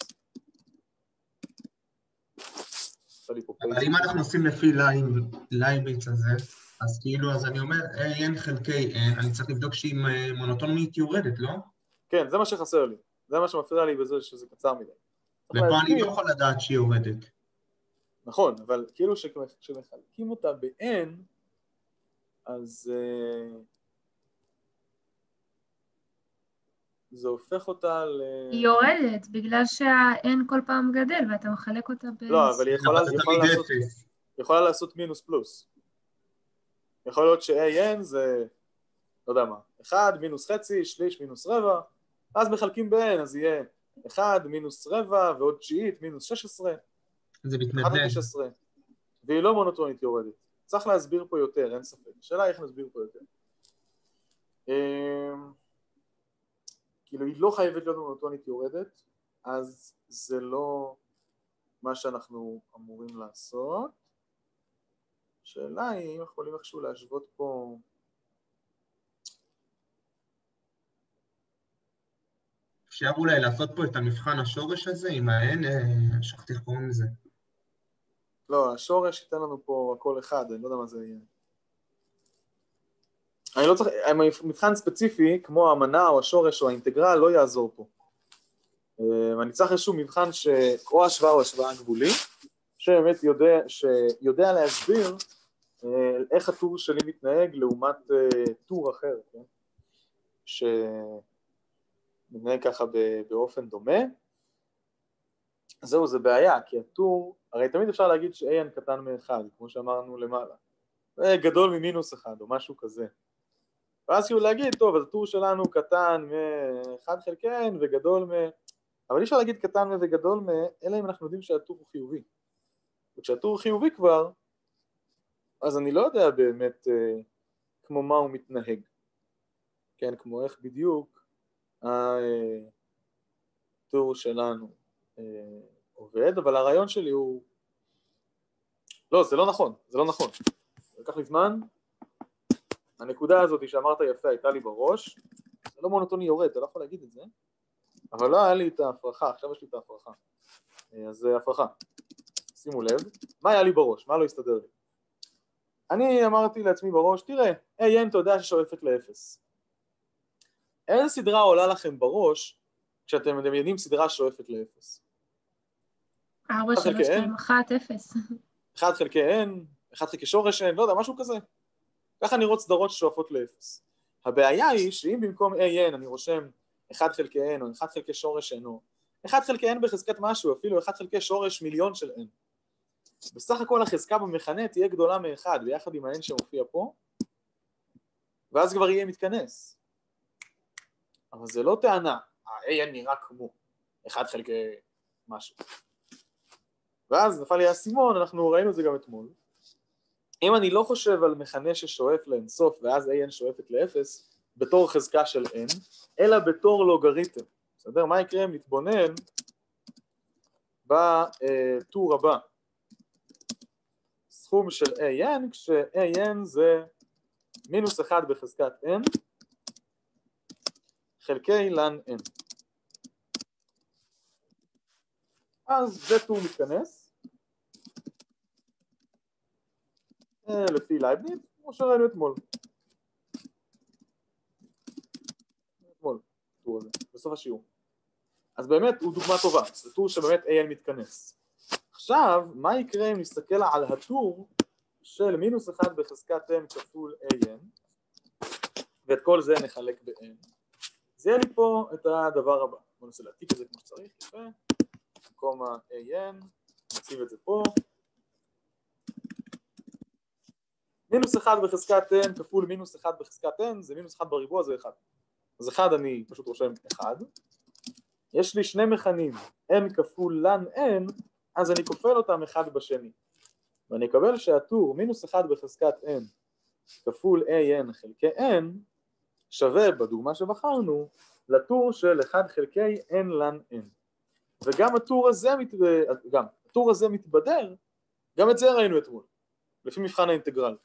אבל אם אנחנו עושים לפי לייבניץ הזה, אז כאילו, אז אני אומר, n חלקי n, אני צריך לבדוק שהיא מונוטונית יורדת, לא? כן, זה מה שחסר לי. זה מה שמפריע לי בזה שזה קצר מדי. ופה אני לא יכול לדעת שהיא יורדת. נכון, אבל כאילו כשמחלקים אותה ב-n, אז זה הופך אותה ל... היא יורדת, בגלל שה-n כל פעם גדל, ואתה מחלק אותה ב... לא, אבל היא יכולה לעשות מינוס פלוס. יכול להיות ש-an זה, לא יודע מה, 1 מינוס חצי, שליש מינוס רבע, אז מחלקים ב-n, אז יהיה 1 מינוס רבע ועוד תשיעית מינוס 16. זה מתנדל. והיא לא מונוטונית יורדת. צריך להסביר פה יותר, אין ספק. השאלה איך נסביר פה יותר. כאילו היא לא חייבת להיות מונוטונית יורדת, אז זה לא מה שאנחנו אמורים לעשות. השאלה היא אם יכולים איכשהו להשוות פה... אפשר אולי לעשות פה את המבחן השורש הזה עם ה-n, שכחתי איך קוראים לזה. לא, השורש ייתן לנו פה הכל אחד, אני לא יודע מה זה יהיה. אני לא צריך, מבחן ספציפי, כמו המנה או השורש או האינטגרל, לא יעזור פה. אני צריך איזשהו מבחן או השוואה או השוואה גבולית, שבאמת יודע להסביר איך הטור שלי מתנהג לעומת טור אחר, כן? שמתנהג ככה באופן דומה. זהו, זה בעיה, כי הטור, הרי תמיד אפשר להגיד ש-an קטן מ-1, כמו שאמרנו למעלה. גדול ממינוס 1 או משהו כזה. ואז כאילו להגיד, טוב, אז הטור שלנו קטן מ-1 חלקי n וגדול אבל אי אפשר להגיד קטן וגדול אלא אם אנחנו יודעים שהטור הוא חיובי. וכשהטור חיובי כבר, אז אני לא יודע באמת כמו מה הוא מתנהג. כן, כמו איך בדיוק הטור שלנו עובד, אבל הרעיון שלי הוא... לא, זה לא נכון, זה לא נכון. זה לקח לי זמן. הנקודה הזאת שאמרת יפה הייתה לי בראש, זה לא מונוטוני יורד, אתה לא יכול להגיד את זה, אבל לא היה לי את ההפרחה, עכשיו יש לי את ההפרחה. אז זה הפרחה. שימו לב, מה היה לי בראש? מה לא הסתדר לי? אני אמרתי לעצמי בראש, תראה, an אתה יודע ששואפת לאפס. איזה סדרה עולה לכם בראש כשאתם מדמיינים סדרה ששואפת לאפס? 4, 3, 2, 1, 0. 1 חלקי n, 1 חלקי שורש n, לא יודע, משהו כזה. ככה נראות סדרות ששואפות לאפס. הבעיה היא שאם במקום an אני רושם 1 חלקי n או 1 חלקי שורש n או 1 חלקי n בחזקת משהו, אפילו 1 חלקי שורש מיליון של n. בסך הכל החזקה במכנה תהיה גדולה מ-1 ביחד עם ה-n שמופיע פה, ואז כבר יהיה מתכנס. אבל זה לא טענה, ה-an נראה כמו 1 חלקי משהו. ואז נפל לי האסימון, אנחנו ראינו את זה גם אתמול. אם אני לא חושב על מכנה ששואף לאינסוף ואז an שואפת לאפס, בתור חזקה של n, אלא בתור לוגריתם. בסדר? מה יקרה אם נתבונן בטור הבא? סכום של an, כש-an זה מינוס 1 בחזקת n, חלקי לן n. אז זה טור מתכנס, לפי לייבניץ, כמו שראינו אתמול. אתמול, טור הזה, בסוף השיעור. אז באמת הוא דוגמה טובה, זה טור שבאמת an מתכנס. עכשיו, מה יקרה אם נסתכל על הטור של מינוס 1 בחזקת n כפול an, ואת כל זה נחלק ב-n. אז יהיה לי פה את הדבר הבא. בואו ננסה להעתיק את זה כמו שצריך, יפה. במקום ה-an, נציב את זה פה. מינוס 1 בחזקת n כפול מינוס 1 בחזקת n, זה מינוס 1 בריבוע, זה 1. אז 1 אני פשוט רושם 1. יש לי שני מכנים, n כפול לן n, אז אני כופל אותם אחד בשני. ואני אקבל שהטור מינוס 1 בחזקת n כפול an חלקי n, שווה בדוגמה שבחרנו לטור של 1 חלקי n לן n. וגם הטור הזה מתבדר, גם את זה ראינו אתמול, לפי מבחן האינטגרל.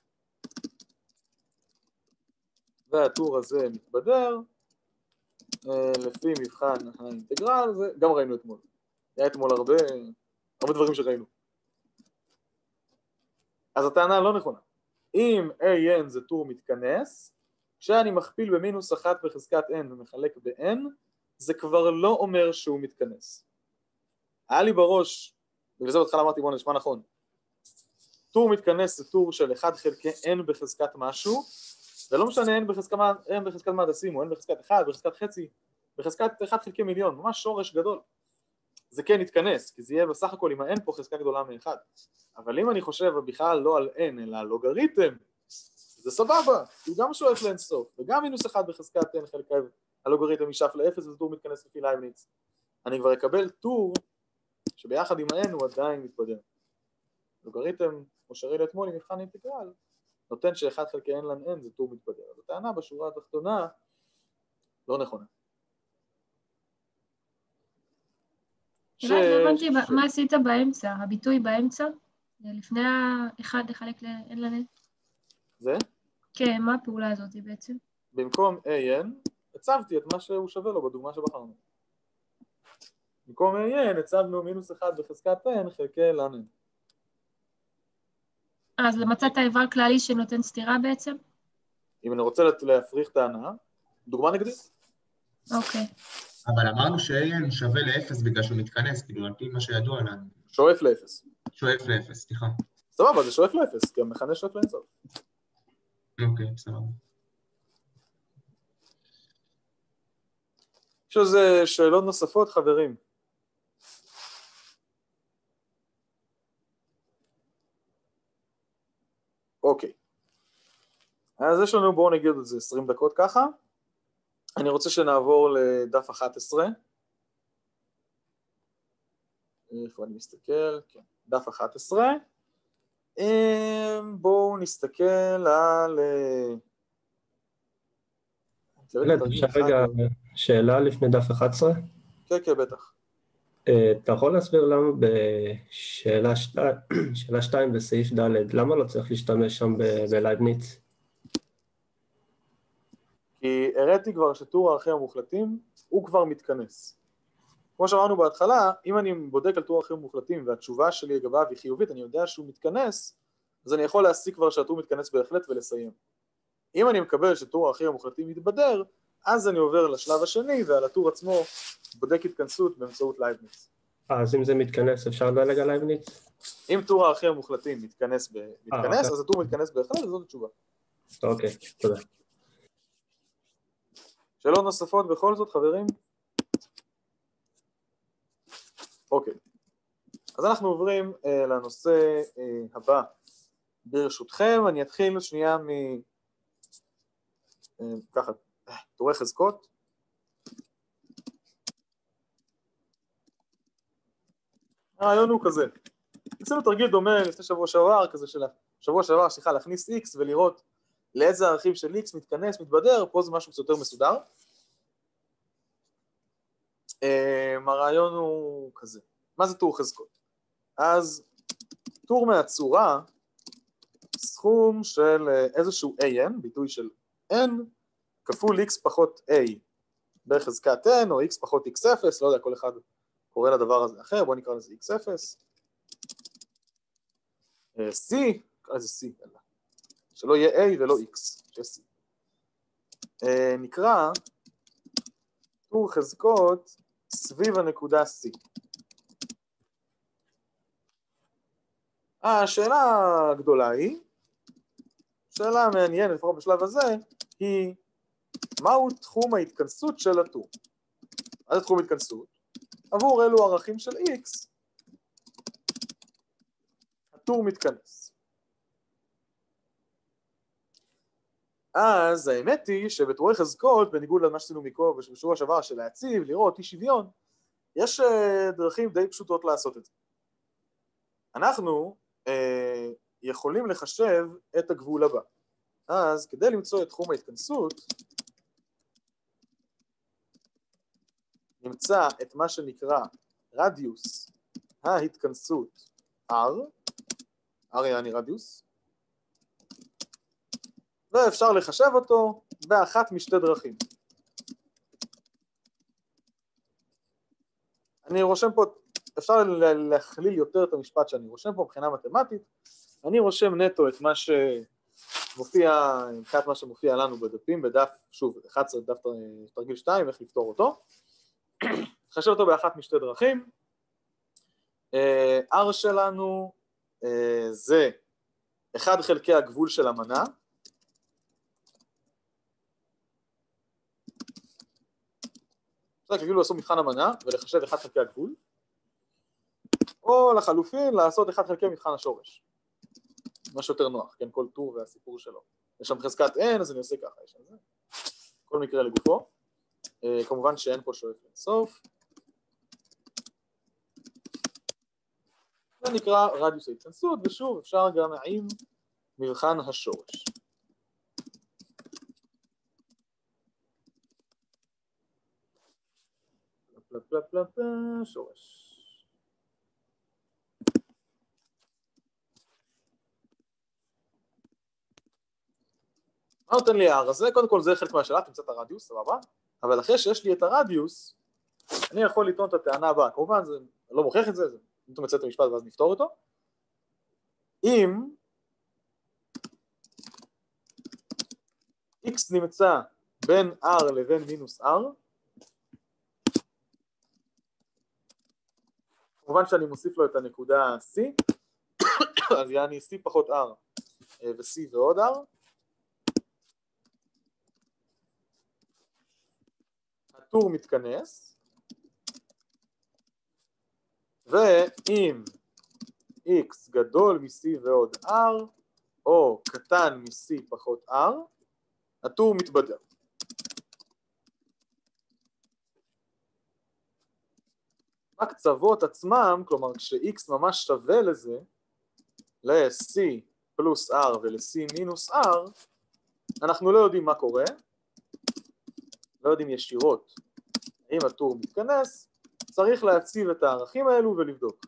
והטור הזה מתבדר, לפי מבחן האינטגרל, זה גם ראינו אתמול. היה אתמול הרבה דברים שראינו. אז הטענה לא נכונה. אם an זה טור מתכנס, כשאני מכפיל במינוס 1 בחזקת n ומחלק ב-n, זה כבר לא אומר שהוא מתכנס. היה לי בראש, ובזה בהתחלה אמרתי בוא נשמע נכון, טור מתכנס זה טור של 1 חלקי n בחזקת משהו, ולא משנה n בחזקת מה תשימו, n בחזקת 1, בחזקת חצי, בחזקת 1 חלקי מיליון, ממש שורש גדול. זה כן יתכנס, כי זה יהיה בסך הכל עם ה-n פה חזקה גדולה מ-1. אבל אם אני חושב בכלל לא על n, אלא על לוגריתם, זה סבבה, הוא גם שואף לאינסוף, וגם מינוס 1 בחזקת n חלקי הלוגריתם ישאף ל-0, אז טור מתכנס לפי לייבניץ. אני כבר אקבל טור שביחד עם ה-n הוא עדיין מתבדר. לוגריתם, כמו שראינו אתמול עם מבחן אינטגרל, נותן ש1 חלקי n לן n זה טור מתבדר. אז הטענה בשורה התחתונה לא נכונה. לא הבנתי מה עשית באמצע, הביטוי באמצע, לפני ה-1 לחלק ל-n לן n. זה? כן, מה הפעולה הזאת בעצם? במקום an, הצבתי את מה שהוא שווה לו בדוגמה שבחרנו. במקום an, הצבנו מינוס 1 בחזקת n חלקי לן n. אז למצאת האיבר כללי שנותן סתירה בעצם? אם אני רוצה להפריך טענה, דוגמה נגדית. אוקיי. אבל אמרנו ש-an שווה ל-0 בגלל שהוא מתכנס, כאילו על פי מה שידוע לנו. שואף ל-0. שואף ל-0, סליחה. סבבה, זה שואף ל-0, כי המכנה שואף לאינסוף. אוקיי, בסדר. יש איזה שאלות נוספות, חברים? אוקיי. אז יש לנו, בואו נגיד את זה 20 דקות ככה. אני רוצה שנעבור לדף 11. איפה אני מסתכל? כן, דף 11. בואו נסתכל על... אפשר רגע שאלה לפני דף 11? כן, כן, בטח. אתה יכול להסביר למה בשאלה 2 בסעיף ד', למה לא צריך להשתמש שם בלייבניץ? כי הראיתי כבר שטור הערכים המוחלטים הוא כבר מתכנס. כמו שאמרנו בהתחלה, אם אני בודק על טור הערכים המוחלטים והתשובה שלי לגביו היא חיובית, אני יודע שהוא מתכנס, אז אני יכול להסיק כבר שהטור מתכנס בהחלט ולסיים. אם אני מקבל שטור הערכים המוחלטים מתבדר, אז אני עובר לשלב השני, ועל הטור עצמו בודק התכנסות באמצעות לייבניץ. אז אם זה מתכנס, אפשר לדלג על לייבניץ? אם טור הערכים המוחלטים מתכנס, אז הטור מתכנס בהחלט, וזאת התשובה. אוקיי, תודה. שאלות נוספות בכל זאת, חברים? אוקיי. אז אנחנו עוברים לנושא הבא. ברשותכם, אני אתחיל שנייה ככה, טורי חזקות. הרעיון הוא כזה. עשינו תרגיל דומה לפני שבוע שעבר, כזה של שבוע שעבר, סליחה, להכניס x ולראות לאיזה ערכים של x מתכנס, מתבדר, פה זה משהו קצת יותר מסודר. הרעיון הוא כזה. מה זה טור חזקות? אז טור מהצורה, סכום של איזשהו an, ביטוי של n, כפול x פחות a בחזקת n, או x פחות x0, לא יודע, כל אחד קורא לדבר הזה אחר, בואו נקרא לזה x0. c, נקרא לזה c, שלא יהיה a ולא x, שיהיה c. נקרא טור חזקות סביב הנקודה c. השאלה הגדולה היא, שאלה מעניינת לפחות בשלב הזה, היא מהו תחום ההתכנסות של הטור? מה זה תחום התכנסות? עבור אלו ערכים של x, הטור מתכנס. אז האמת היא שבטורי חזקות, בניגוד למה שעשינו בשבוע שעבר של להציב, לראות אי שוויון, יש דרכים די פשוטות לעשות את זה. אנחנו יכולים לחשב את הגבול הבא. אז כדי למצוא את תחום ההתכנסות, נמצא את מה שנקרא רדיוס ההתכנסות R, R יעני רדיוס, ואפשר לחשב אותו באחת משתי דרכים. אני רושם פה, אפשר להכליל יותר את המשפט שאני רושם פה מבחינה מתמטית, אני רושם נטו את מה שמופיע, מבחינת מה שמופיע לנו בדפים, בדף, שוב, 11, דף תרגיל 2, איך לפתור אותו. חשב אותו באחת משתי דרכים. R שלנו זה 1 חלקי הגבול של המנה. כאילו לעשות מבחן המנה ולחשב 1 חלקי הגבול, או לחלופין לעשות 1 חלקי מבחן השורש. משהו יותר נוח, כן, כל טור והסיפור שלו. יש שם חזקת n, אז אני עושה ככה, יש שם זה. כל מקרה לגופו. כמובן שאין פה שואף לסוף. זה נקרא רדיוס ההתכנסות, ושוב אפשר גם עם מבחן השורש. שורש. מה נותן לי R? אז קודם כל זה חלק מהשאלה, תמצא את הרדיוס, סבבה? אבל אחרי שיש לי את הרדיוס, אני יכול לטעון את הטענה הבאה. כמובן, זה לא מוכיח את זה, אם אתה מצא את המשפט ואז נפתור אותו. אם x נמצא בין R לבין מינוס R, כמובן שאני מוסיף לו את הנקודה C, אז יעני C פחות R ו-C ועוד R. הטור מתכנס, ואם X גדול מ-C ועוד R, או קטן מ-C פחות R, הטור מתבדר. הקצוות עצמם, כלומר כש-X ממש שווה לזה, ל-C פלוס R ול-C מינוס R, אנחנו לא יודעים מה קורה, לא יודעים ישירות האם הטור מתכנס, צריך להציב את הערכים האלו ולבדוק.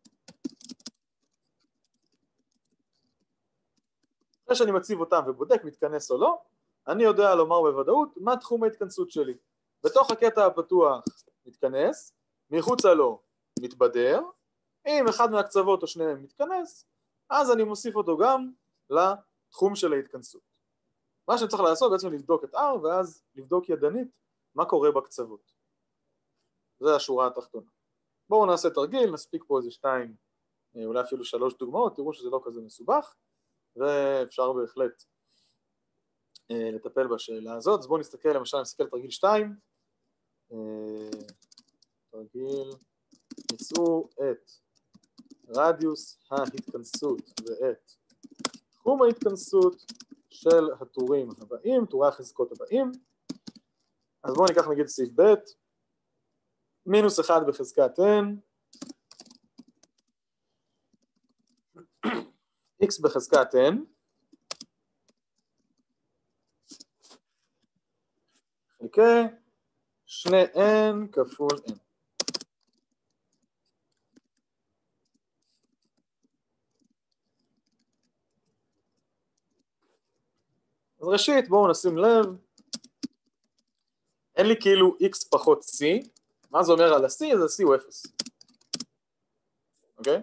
אחרי שאני מציב אותם ובודק מתכנס או לא, אני יודע לומר בוודאות מה תחום ההתכנסות שלי. בתוך הקטע הפתוח מתכנס, מחוצה לו מתבדר, אם אחד מהקצוות או שניהם מתכנס, אז אני מוסיף אותו גם לתחום של ההתכנסות. מה שצריך לעשות בעצם לבדוק את R ואז לבדוק ידנית מה קורה בקצוות. זה השורה התחתונה. בואו נעשה תרגיל, נספיק פה איזה 2, אולי אפילו 3 דוגמאות, תראו שזה לא כזה מסובך, ואפשר בהחלט לטפל בשאלה הזאת. אז בואו נסתכל, למשל נסתכל על תרגיל 2, תרגיל, מצאו את רדיוס ההתכנסות ואת תחום ההתכנסות של הטורים הבאים, טורי החזקות הבאים. אז בואו ניקח נגיד סעיף ב', מינוס 1 בחזקת n, x בחזקת n, חלקי 2n כפול n. אז ראשית בואו נשים לב, אין לי כאילו x פחות c, מה זה אומר על ה-c? אז ה-c הוא 0. אוקיי?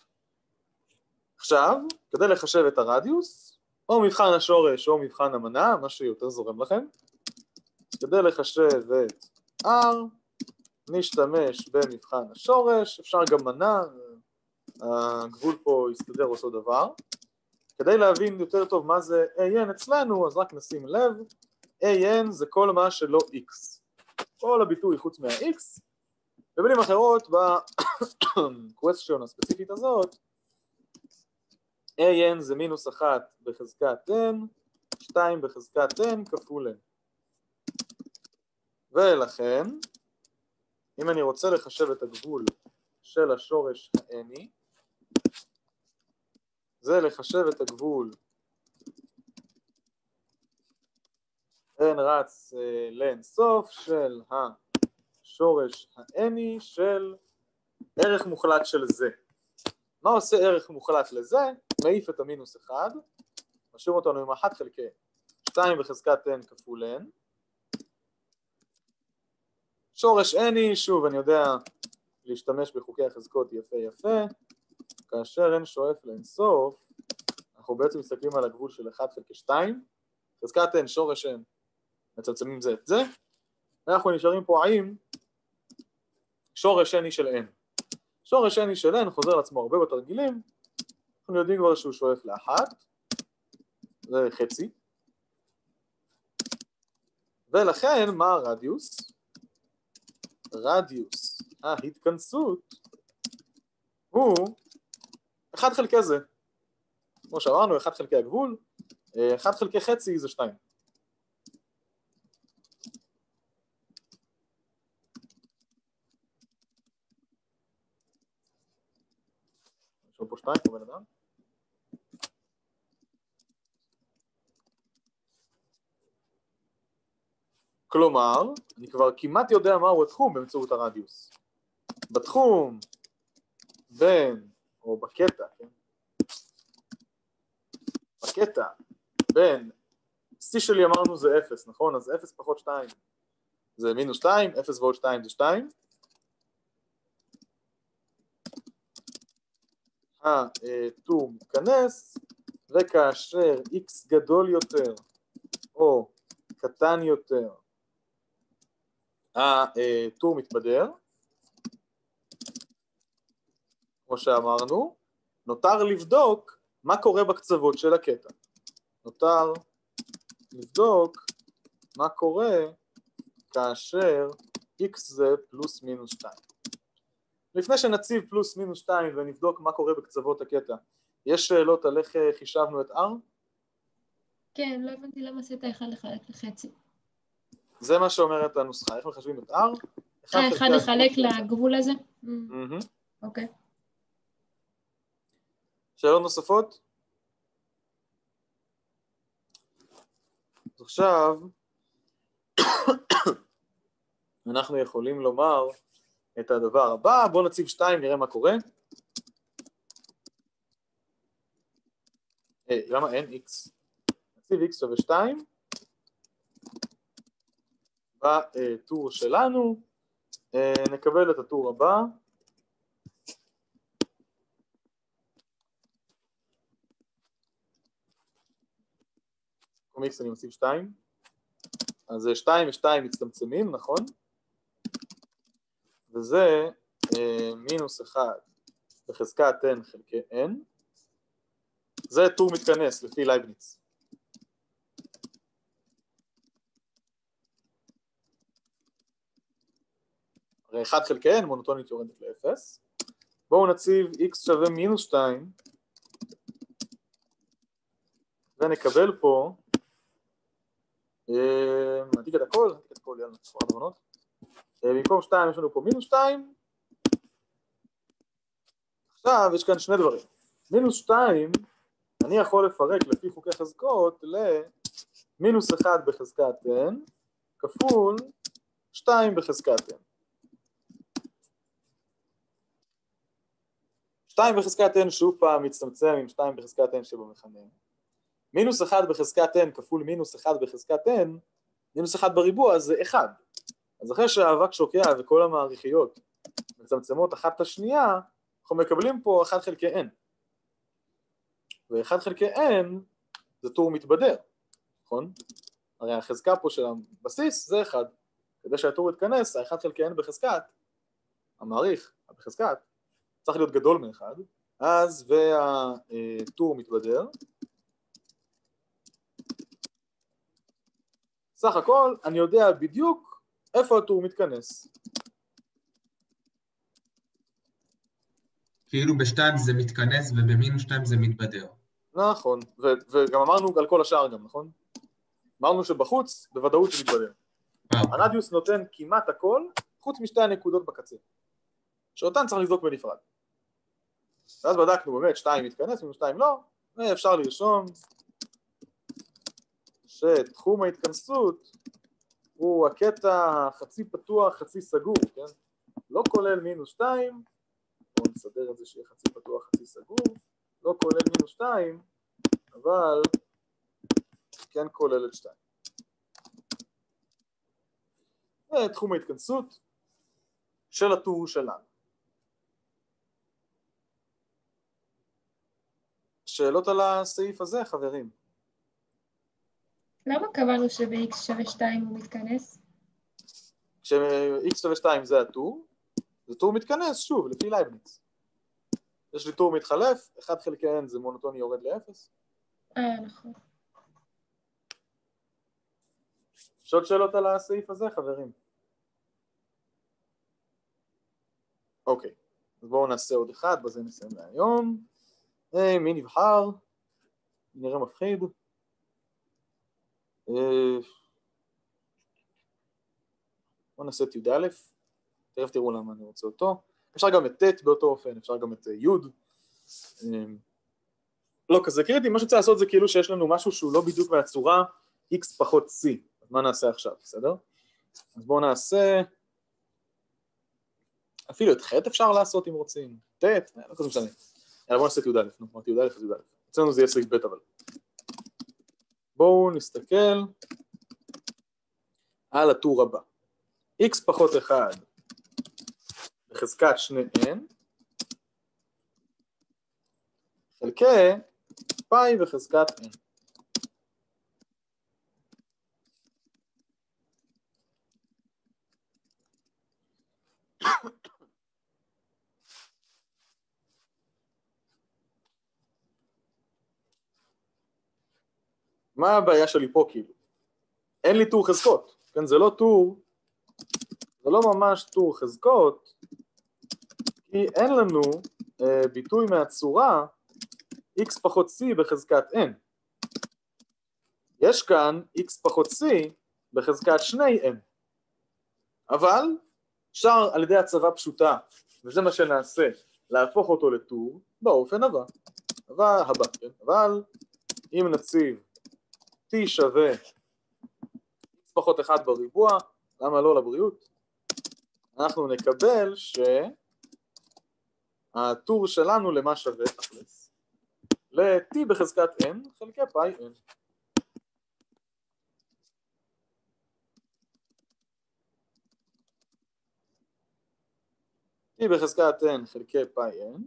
עכשיו, כדי לחשב את הרדיוס, או מבחן השורש או מבחן המנה, מה שיותר זורם לכם, כדי לחשב את r, נשתמש במבחן השורש, אפשר גם מנה, הגבול פה יסתדר אותו דבר. כדי להבין יותר טוב מה זה an אצלנו, אז רק נשים לב, an זה כל מה שלא x. כל הביטוי חוץ מה-x, במילים אחרות, ב-question הספציפית הזאת, an זה מינוס 1 בחזקת n, 2 בחזקת n כפול n. ולכן, אם אני רוצה לחשב את הגבול של השורש ה-n'i, זה לחשב את הגבול n רץ לאינסוף של השורש ה-n'i של ערך מוחלט של זה. מה עושה ערך מוחלט לזה? מעיף את המינוס 1, משאיר אותנו עם 1 חלקי 2 בחזקת n כפול n. שורש n'i, שוב אני יודע להשתמש בחוקי החזקות יפה יפה, כאשר n שואף לאינסוף, אנחנו בעצם מסתכלים על הגבול של 1 חלקי 2, חזקת n שורש n, מצמצמים זה את זה, ואנחנו נשארים פה עם שורש n'i של n. שורש n'i של n חוזר לעצמו הרבה בתרגילים, אנחנו יודעים כבר שהוא שואף לאחת, זה חצי, ולכן מה הרדיוס? רדיוס ההתכנסות הוא 1 חלקי זה. כמו שאמרנו, 1 חלקי הגבול, 1 חלקי חצי זה 2. יש פה 2 כמו בן אדם. כלומר, אני כבר כמעט יודע מהו התחום באמצעות הרדיוס. בתחום בין, או בקטע, כן? בקטע בין, C שלי אמרנו זה 0, נכון? אז 0 פחות 2 זה מינוס 2, 0 ועוד 2 זה 2. הטור מתכנס, וכאשר x גדול יותר, או קטן יותר, הטור מתבדר, כמו שאמרנו, נותר לבדוק מה קורה בקצוות של הקטע. נותר לבדוק מה קורה כאשר x זה פלוס מינוס 2. לפני שנציב פלוס מינוס 2 ונבדוק מה קורה בקצוות הקטע, יש שאלות על איך חישבנו את r? כן, לא הבנתי למה עשית 1 לחלק לחצי. זה מה שאומרת הנוסחה, איך מחשבים את r? 1 לחלק לגבול הזה? אוקיי. שאלות נוספות? אז עכשיו אנחנו יכולים לומר את הדבר הבא, בואו נציב 2, נראה מה קורה. למה אין x? נציב x שווה 2 בטור שלנו, נקבל את הטור הבא. במקום x אני מציב 2, אז 2 ו-2 מצטמצמים, נכון? וזה מינוס 1 בחזקת n חלקי n. זה טור מתכנס לפי לייבניץ. הרי 1 חלקי n מונוטונית יורדת ל-0. בואו נציב x שווה מינוס 2 ונקבל פה, נעתיק את הכל, יאללה, נצפור הדמונות. במקום 2 יש לנו פה מינוס 2. עכשיו יש כאן שני דברים. מינוס 2 אני יכול לפרק לפי חוקי חזקות למינוס 1 בחזקת n כפול 2 בחזקת n. 2 בחזקת n שוב פעם מצטמצם עם 2 בחזקת n שבמכנה. מינוס 1 בחזקת n כפול מינוס 1 בחזקת n, מינוס 1 בריבוע זה 1. אז אחרי שהאבק שוקע וכל המעריכיות מצמצמות אחת את השנייה, אנחנו מקבלים פה 1 חלקי n. ו1 חלקי n זה טור מתבדר, נכון? הרי החזקה פה של הבסיס זה 1. כדי שהטור יתכנס, ה1 חלקי n בחזקת, המעריך בחזקת, צריך להיות גדול מ1, אז והטור מתבדר. סך הכל אני יודע בדיוק איפה הטור מתכנס. כאילו ב2 זה מתכנס ובמינוס 2 זה מתבדר. נכון, וגם אמרנו על כל השאר גם, נכון? אמרנו שבחוץ בוודאות זה מתבדר. הרדיוס נותן כמעט הכל, חוץ משתי הנקודות בקצה. שאותן צריך לבדוק בנפרד. ואז בדקנו באמת 2 מתכנס, מינוס 2 לא, ואפשר לרשום שתחום ההתכנסות הוא הקטע חצי פתוח, חצי סגור, כן? לא כולל מינוס 2, בואו נסדר את זה שיהיה חצי פתוח, חצי סגור, לא כולל מינוס 2, אבל כן כולל את 2. זה תחום ההתכנסות של הטור שלנו. שאלות על הסעיף הזה, חברים? למה קבענו שב-x שווה 2 הוא מתכנס? כש-x שווה 2 זה הטור, זה טור מתכנס, שוב, לפי לייבניץ. יש לי טור מתחלף, 1 חלקי n זה מונוטוני יורד ל-0. נכון. יש עוד שאלות על הסעיף הזה, חברים? אוקיי, אז בואו נעשה עוד אחד, בזה נסיים להיום. מי נבחר? נראה מפחיד. בואו נעשה את י"א, תכף תראו למה אני רוצה אותו. אפשר גם את ט' באותו אופן, אפשר גם את י'. לא כזה קריטי, מה שצריך לעשות זה כאילו שיש לנו משהו שהוא לא בדיוק מהצורה x פחות c. אז מה נעשה עכשיו, בסדר? אז בואו נעשה... אפילו את ח' אפשר לעשות אם רוצים. ט', לא כזה משנה. יאללה, בואו נעשה את י"א, נו, אמרתי י"א אז י"א. אצלנו זה יהיה סעיף ב' אבל. בואו נסתכל על הטור הבא. x פחות 1 בחזקת 2n חלקי פאי בחזקת n. מה הבעיה שלי פה כאילו? אין לי טור חזקות, כן? זה לא טור, זה לא ממש טור חזקות, כי אין לנו ביטוי מהצורה x פחות c בחזקת n. יש כאן x פחות c בחזקת 2n. אבל אפשר על ידי הצבה פשוטה, וזה מה שנעשה, להפוך אותו לטור באופן הבא. כן? אבל אם נציב t שווה x פחות 1 בריבוע, למה לא לבריאות? אנחנו נקבל שהטור שלנו למה שווה תכלס? ל-t בחזקת n חלקי פאי n. t בחזקת n חלקי פאי n.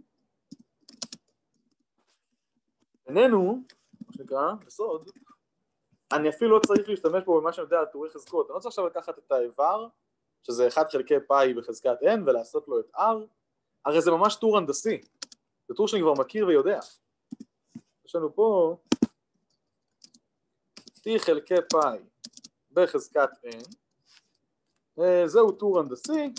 איננו, מה שנקרא, בסוד, אני אפילו לא צריך להשתמש פה במה שאני יודע על טורי חזקות. אני לא צריך עכשיו לקחת את האיבר, שזה 1 חלקי פאי בחזקת n, ולעשות לו את r. הרי זה ממש טור הנדסי. זה טור שאני כבר מכיר ויודע. יש לנו פה t חלקי פאי בחזקת n. זהו טור הנדסי,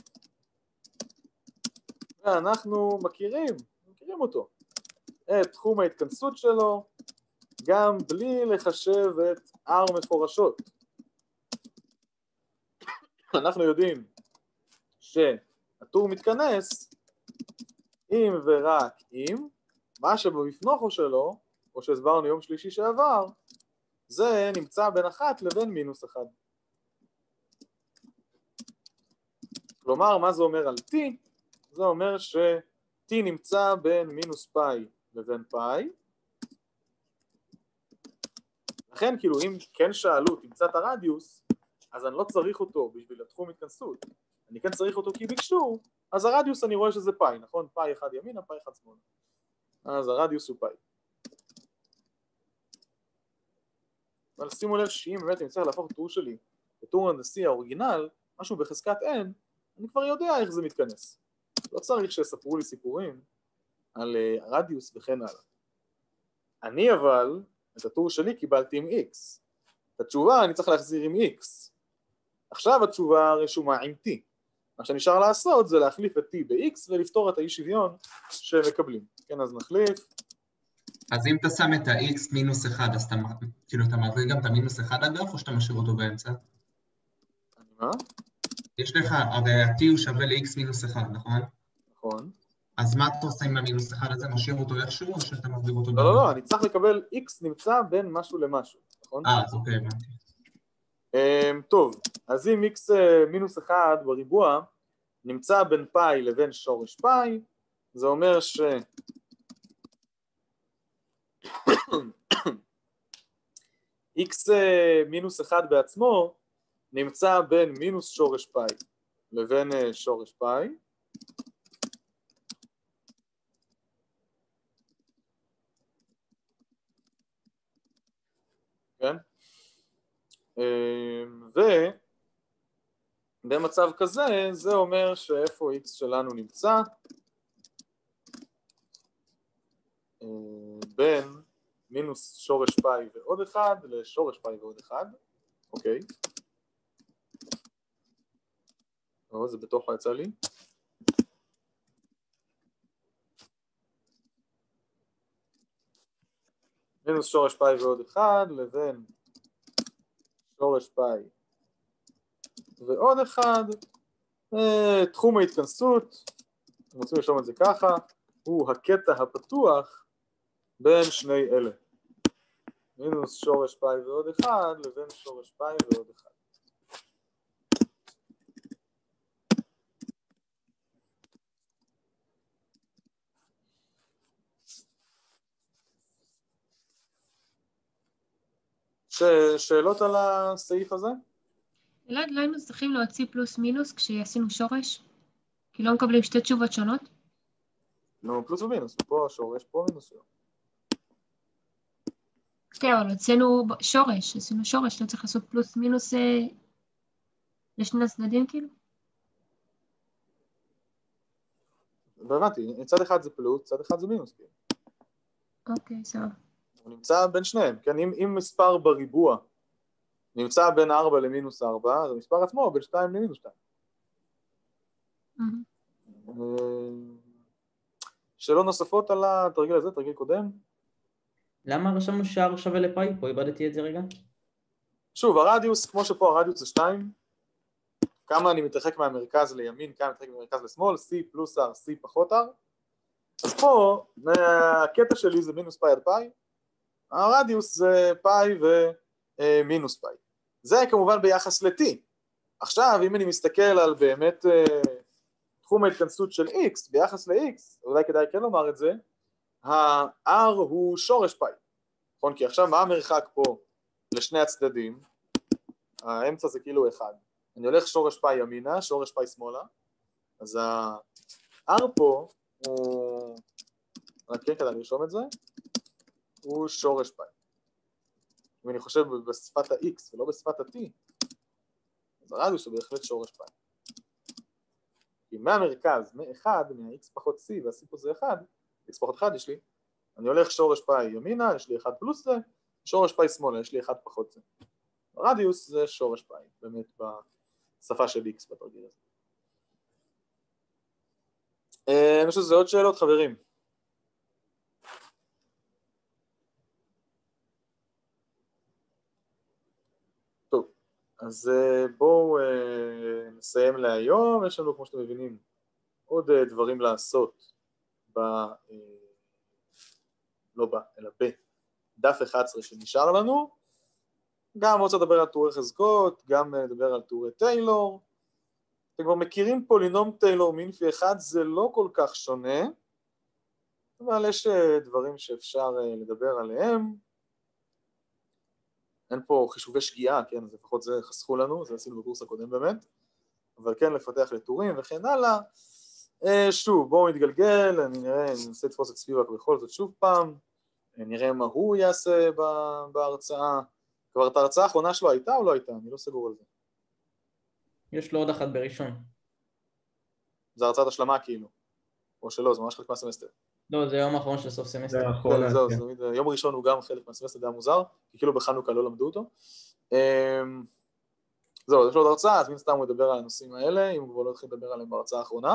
ואנחנו מכירים אותו. את תחום ההתכנסות שלו, גם בלי לחשב את r מפורשות. אנחנו יודעים שהטור מתכנס אם ורק אם מה שבמפנוחו שלו, או שהסברנו יום שלישי שעבר, זה נמצא בין 1 לבין מינוס 1. כלומר, מה זה אומר על t? זה אומר ש-t נמצא בין מינוס פאי לבין פאי. לכן, כאילו, אם כן שאלו, תמצא את הרדיוס, אז אני לא צריך אותו בשביל התחום התכנסות. אני כן צריך אותו כי ביקשו, אז הרדיוס אני רואה שזה פאי, נכון? פאי 1 ימינה, פאי 1 שמאלה. אז הרדיוס הוא פאי. אבל שימו לב שאם באמת אני צריך להפוך את הטור שלי לטור הנדסי האוריגינל, משהו בחזקת n, אני כבר יודע איך זה מתכנס. לא צריך שיספרו לי סיפורים על רדיוס וכן הלאה. אני אבל, את הטור שלי קיבלתי עם x. את התשובה אני צריך להחזיר עם x. עכשיו התשובה רשומה עם t. מה שנשאר לעשות זה להחליף את t ב-x ולפתור את האי שוויון שמקבלים. כן, אז נחליף. אז אם אתה שם את ה-x מינוס 1, אז אתה מעביר גם את המינוס 1 אגב, או שאתה משאיר אותו באמצע? מה? יש לך, הרי ה-t הוא שווה ל-x מינוס 1, נכון? נכון. אז מה אתה עושה עם המינוס 1 הזה? משאיר אותו איכשהו, או שאתה מעביר אותו? לא, אני צריך לקבל x נמצא בין משהו למשהו, נכון? אז אוקיי, הבנתי. טוב, אז אם x מינוס 1 בריבוע נמצא בין פאי לבין שורש פאי, זה אומר ש... x מינוס 1 בעצמו נמצא בין מינוס שורש פאי לבין שורש פאי. כן? ובמצב כזה זה אומר שאיפה x שלנו נמצא בין מינוס שורש פאי ועוד 1 לשורש פאי ועוד 1, אוקיי. זה בתוך היצא לי. מינוס שורש פאי ועוד 1 לבין שורש פאי ועוד 1, תחום ההתכנסות, אתם רוצים לשאול את זה ככה, הוא הקטע הפתוח בין שני אלה. מינוס שורש פאי ועוד 1 לבין שורש פאי ועוד 1. שאלות על הסעיף הזה? אלעד, לא היינו צריכים להוציא פלוס מינוס כשעשינו שורש? כי לא מקבלים שתי תשובות שונות? נו, פלוס ומינוס, פה שורש, פה מינוס. כן, אבל עשינו שורש, לא צריך לעשות פלוס מינוס לשני הצדדים כאילו? לא הבנתי, צד אחד זה פלוס, צד אחד זה מינוס. אוקיי, סבבה. הוא נמצא בין שניהם, כן? אם מספר בריבוע נמצא בין 4 למינוס 4, אז המספר עצמו בין 2 למינוס 2. שאלות נוספות על התרגיל הזה, תרגיל קודם? למה רשמנו שער שווה לפאי? פה איבדתי את זה רגע. שוב, הרדיוס, כמו שפה הרדיוס זה 2, כמה אני מתרחק מהמרכז לימין, כמה אני מתרחק מהמרכז לשמאל, C פלוס R, C פחות R. אז פה, הקטע שלי זה מינוס פאי עד פאי, הרדיוס זה פאי ומינוס פאי. זה כמובן ביחס ל-T. עכשיו, אם אני מסתכל על באמת תחום ההתכנסות של X, ביחס ל-X, אולי כדאי כן לומר את זה, ה-R הוא שורש פאי. נכון? כי עכשיו מה המרחק פה לשני הצדדים? האמצע זה כאילו 1. אני הולך שורש פאי ימינה, שורש פאי שמאלה, אז ה-R פה הוא, כן כדאי לרשום את זה, הוא שורש פאי. אם אני חושב בשפת ה-X ולא בשפת ה-T, אז הרדיוס הוא בהחלט שורש פאי. כי מהמרכז, מ-1, מה-X פחות C, וה-C פה זה 1, X פחות 1 יש לי, אני הולך שורש פאי ימינה, יש לי 1 פלוס זה, שורש פאי שמאלה, יש לי 1 פחות זה. הרדיוס זה שורש פאי, באמת בשפה של X בתרגיל הזה. אני חושב שזה עוד שאלות, חברים. טוב, אז בואו נסיים להיום. יש לנו, כמו שאתם מבינים, עוד דברים לעשות אלא בדף 11 שנשאר לנו. גם רוצה לדבר על טורי חזקות, גם לדבר על טורי טיילור. אתם כבר מכירים פולינום טיילור מינפי אחד, זה לא כל כך שונה, אבל יש דברים שאפשר לדבר עליהם. אין פה חישובי שגיאה, כן, אז לפחות זה חסכו לנו, זה עשינו בקורס הקודם באמת, אבל כן לפתח לטורים וכן הלאה. שוב, בואו נתגלגל, אני ננסה לתפוס את ספיבק בכל זאת שוב פעם, נראה מה הוא יעשה בהרצאה. כבר את ההרצאה האחרונה שלו הייתה או לא הייתה? אני לא סגור על זה. יש לו עוד אחת בראשון. זה הרצאת השלמה כאילו, או שלא, זה ממש חלק מהסמסטר. לא, זה היום האחרון של סוף סמסטר. זה האחרונה, כן. יום ראשון הוא גם חלק מהסמסטר, די מוזר, כי כאילו בחנוכה לא למדו אותו. זהו, יש לו עוד הרצאה, אז מן סתם הוא ידבר על הנושאים האלה, אם הוא כבר לא התחיל לדבר עליהם בהרצאה האחרונה.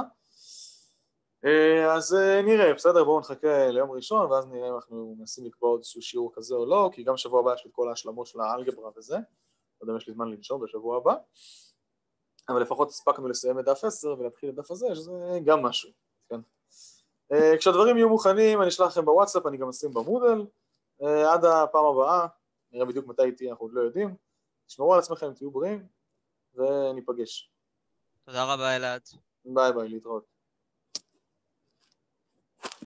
אז נראה, בסדר, בואו נחכה ליום ראשון, ואז נראה אם אנחנו מנסים לקבוע עוד איזשהו שיעור כזה או לא, כי גם שבוע הבא יש לי כל ההשלמות של האלגברה וזה, לא יודע אם יש לי זמן לנשום בשבוע הבא, אבל לפחות הספקנו לסיים את דף 10 ולהתחיל את דף הזה, שזה גם משהו, כן? כשהדברים יהיו מוכנים, אני אשלח לכם בוואטסאפ, אני גם אשים במודל, עד הפעם הבאה, נראה בדיוק מתי איתי, אנחנו עוד לא יודעים, תשמרו על עצמכם, תהיו בריאים, וניפגש. תודה רבה אלעד. ביי ביי, להתראות.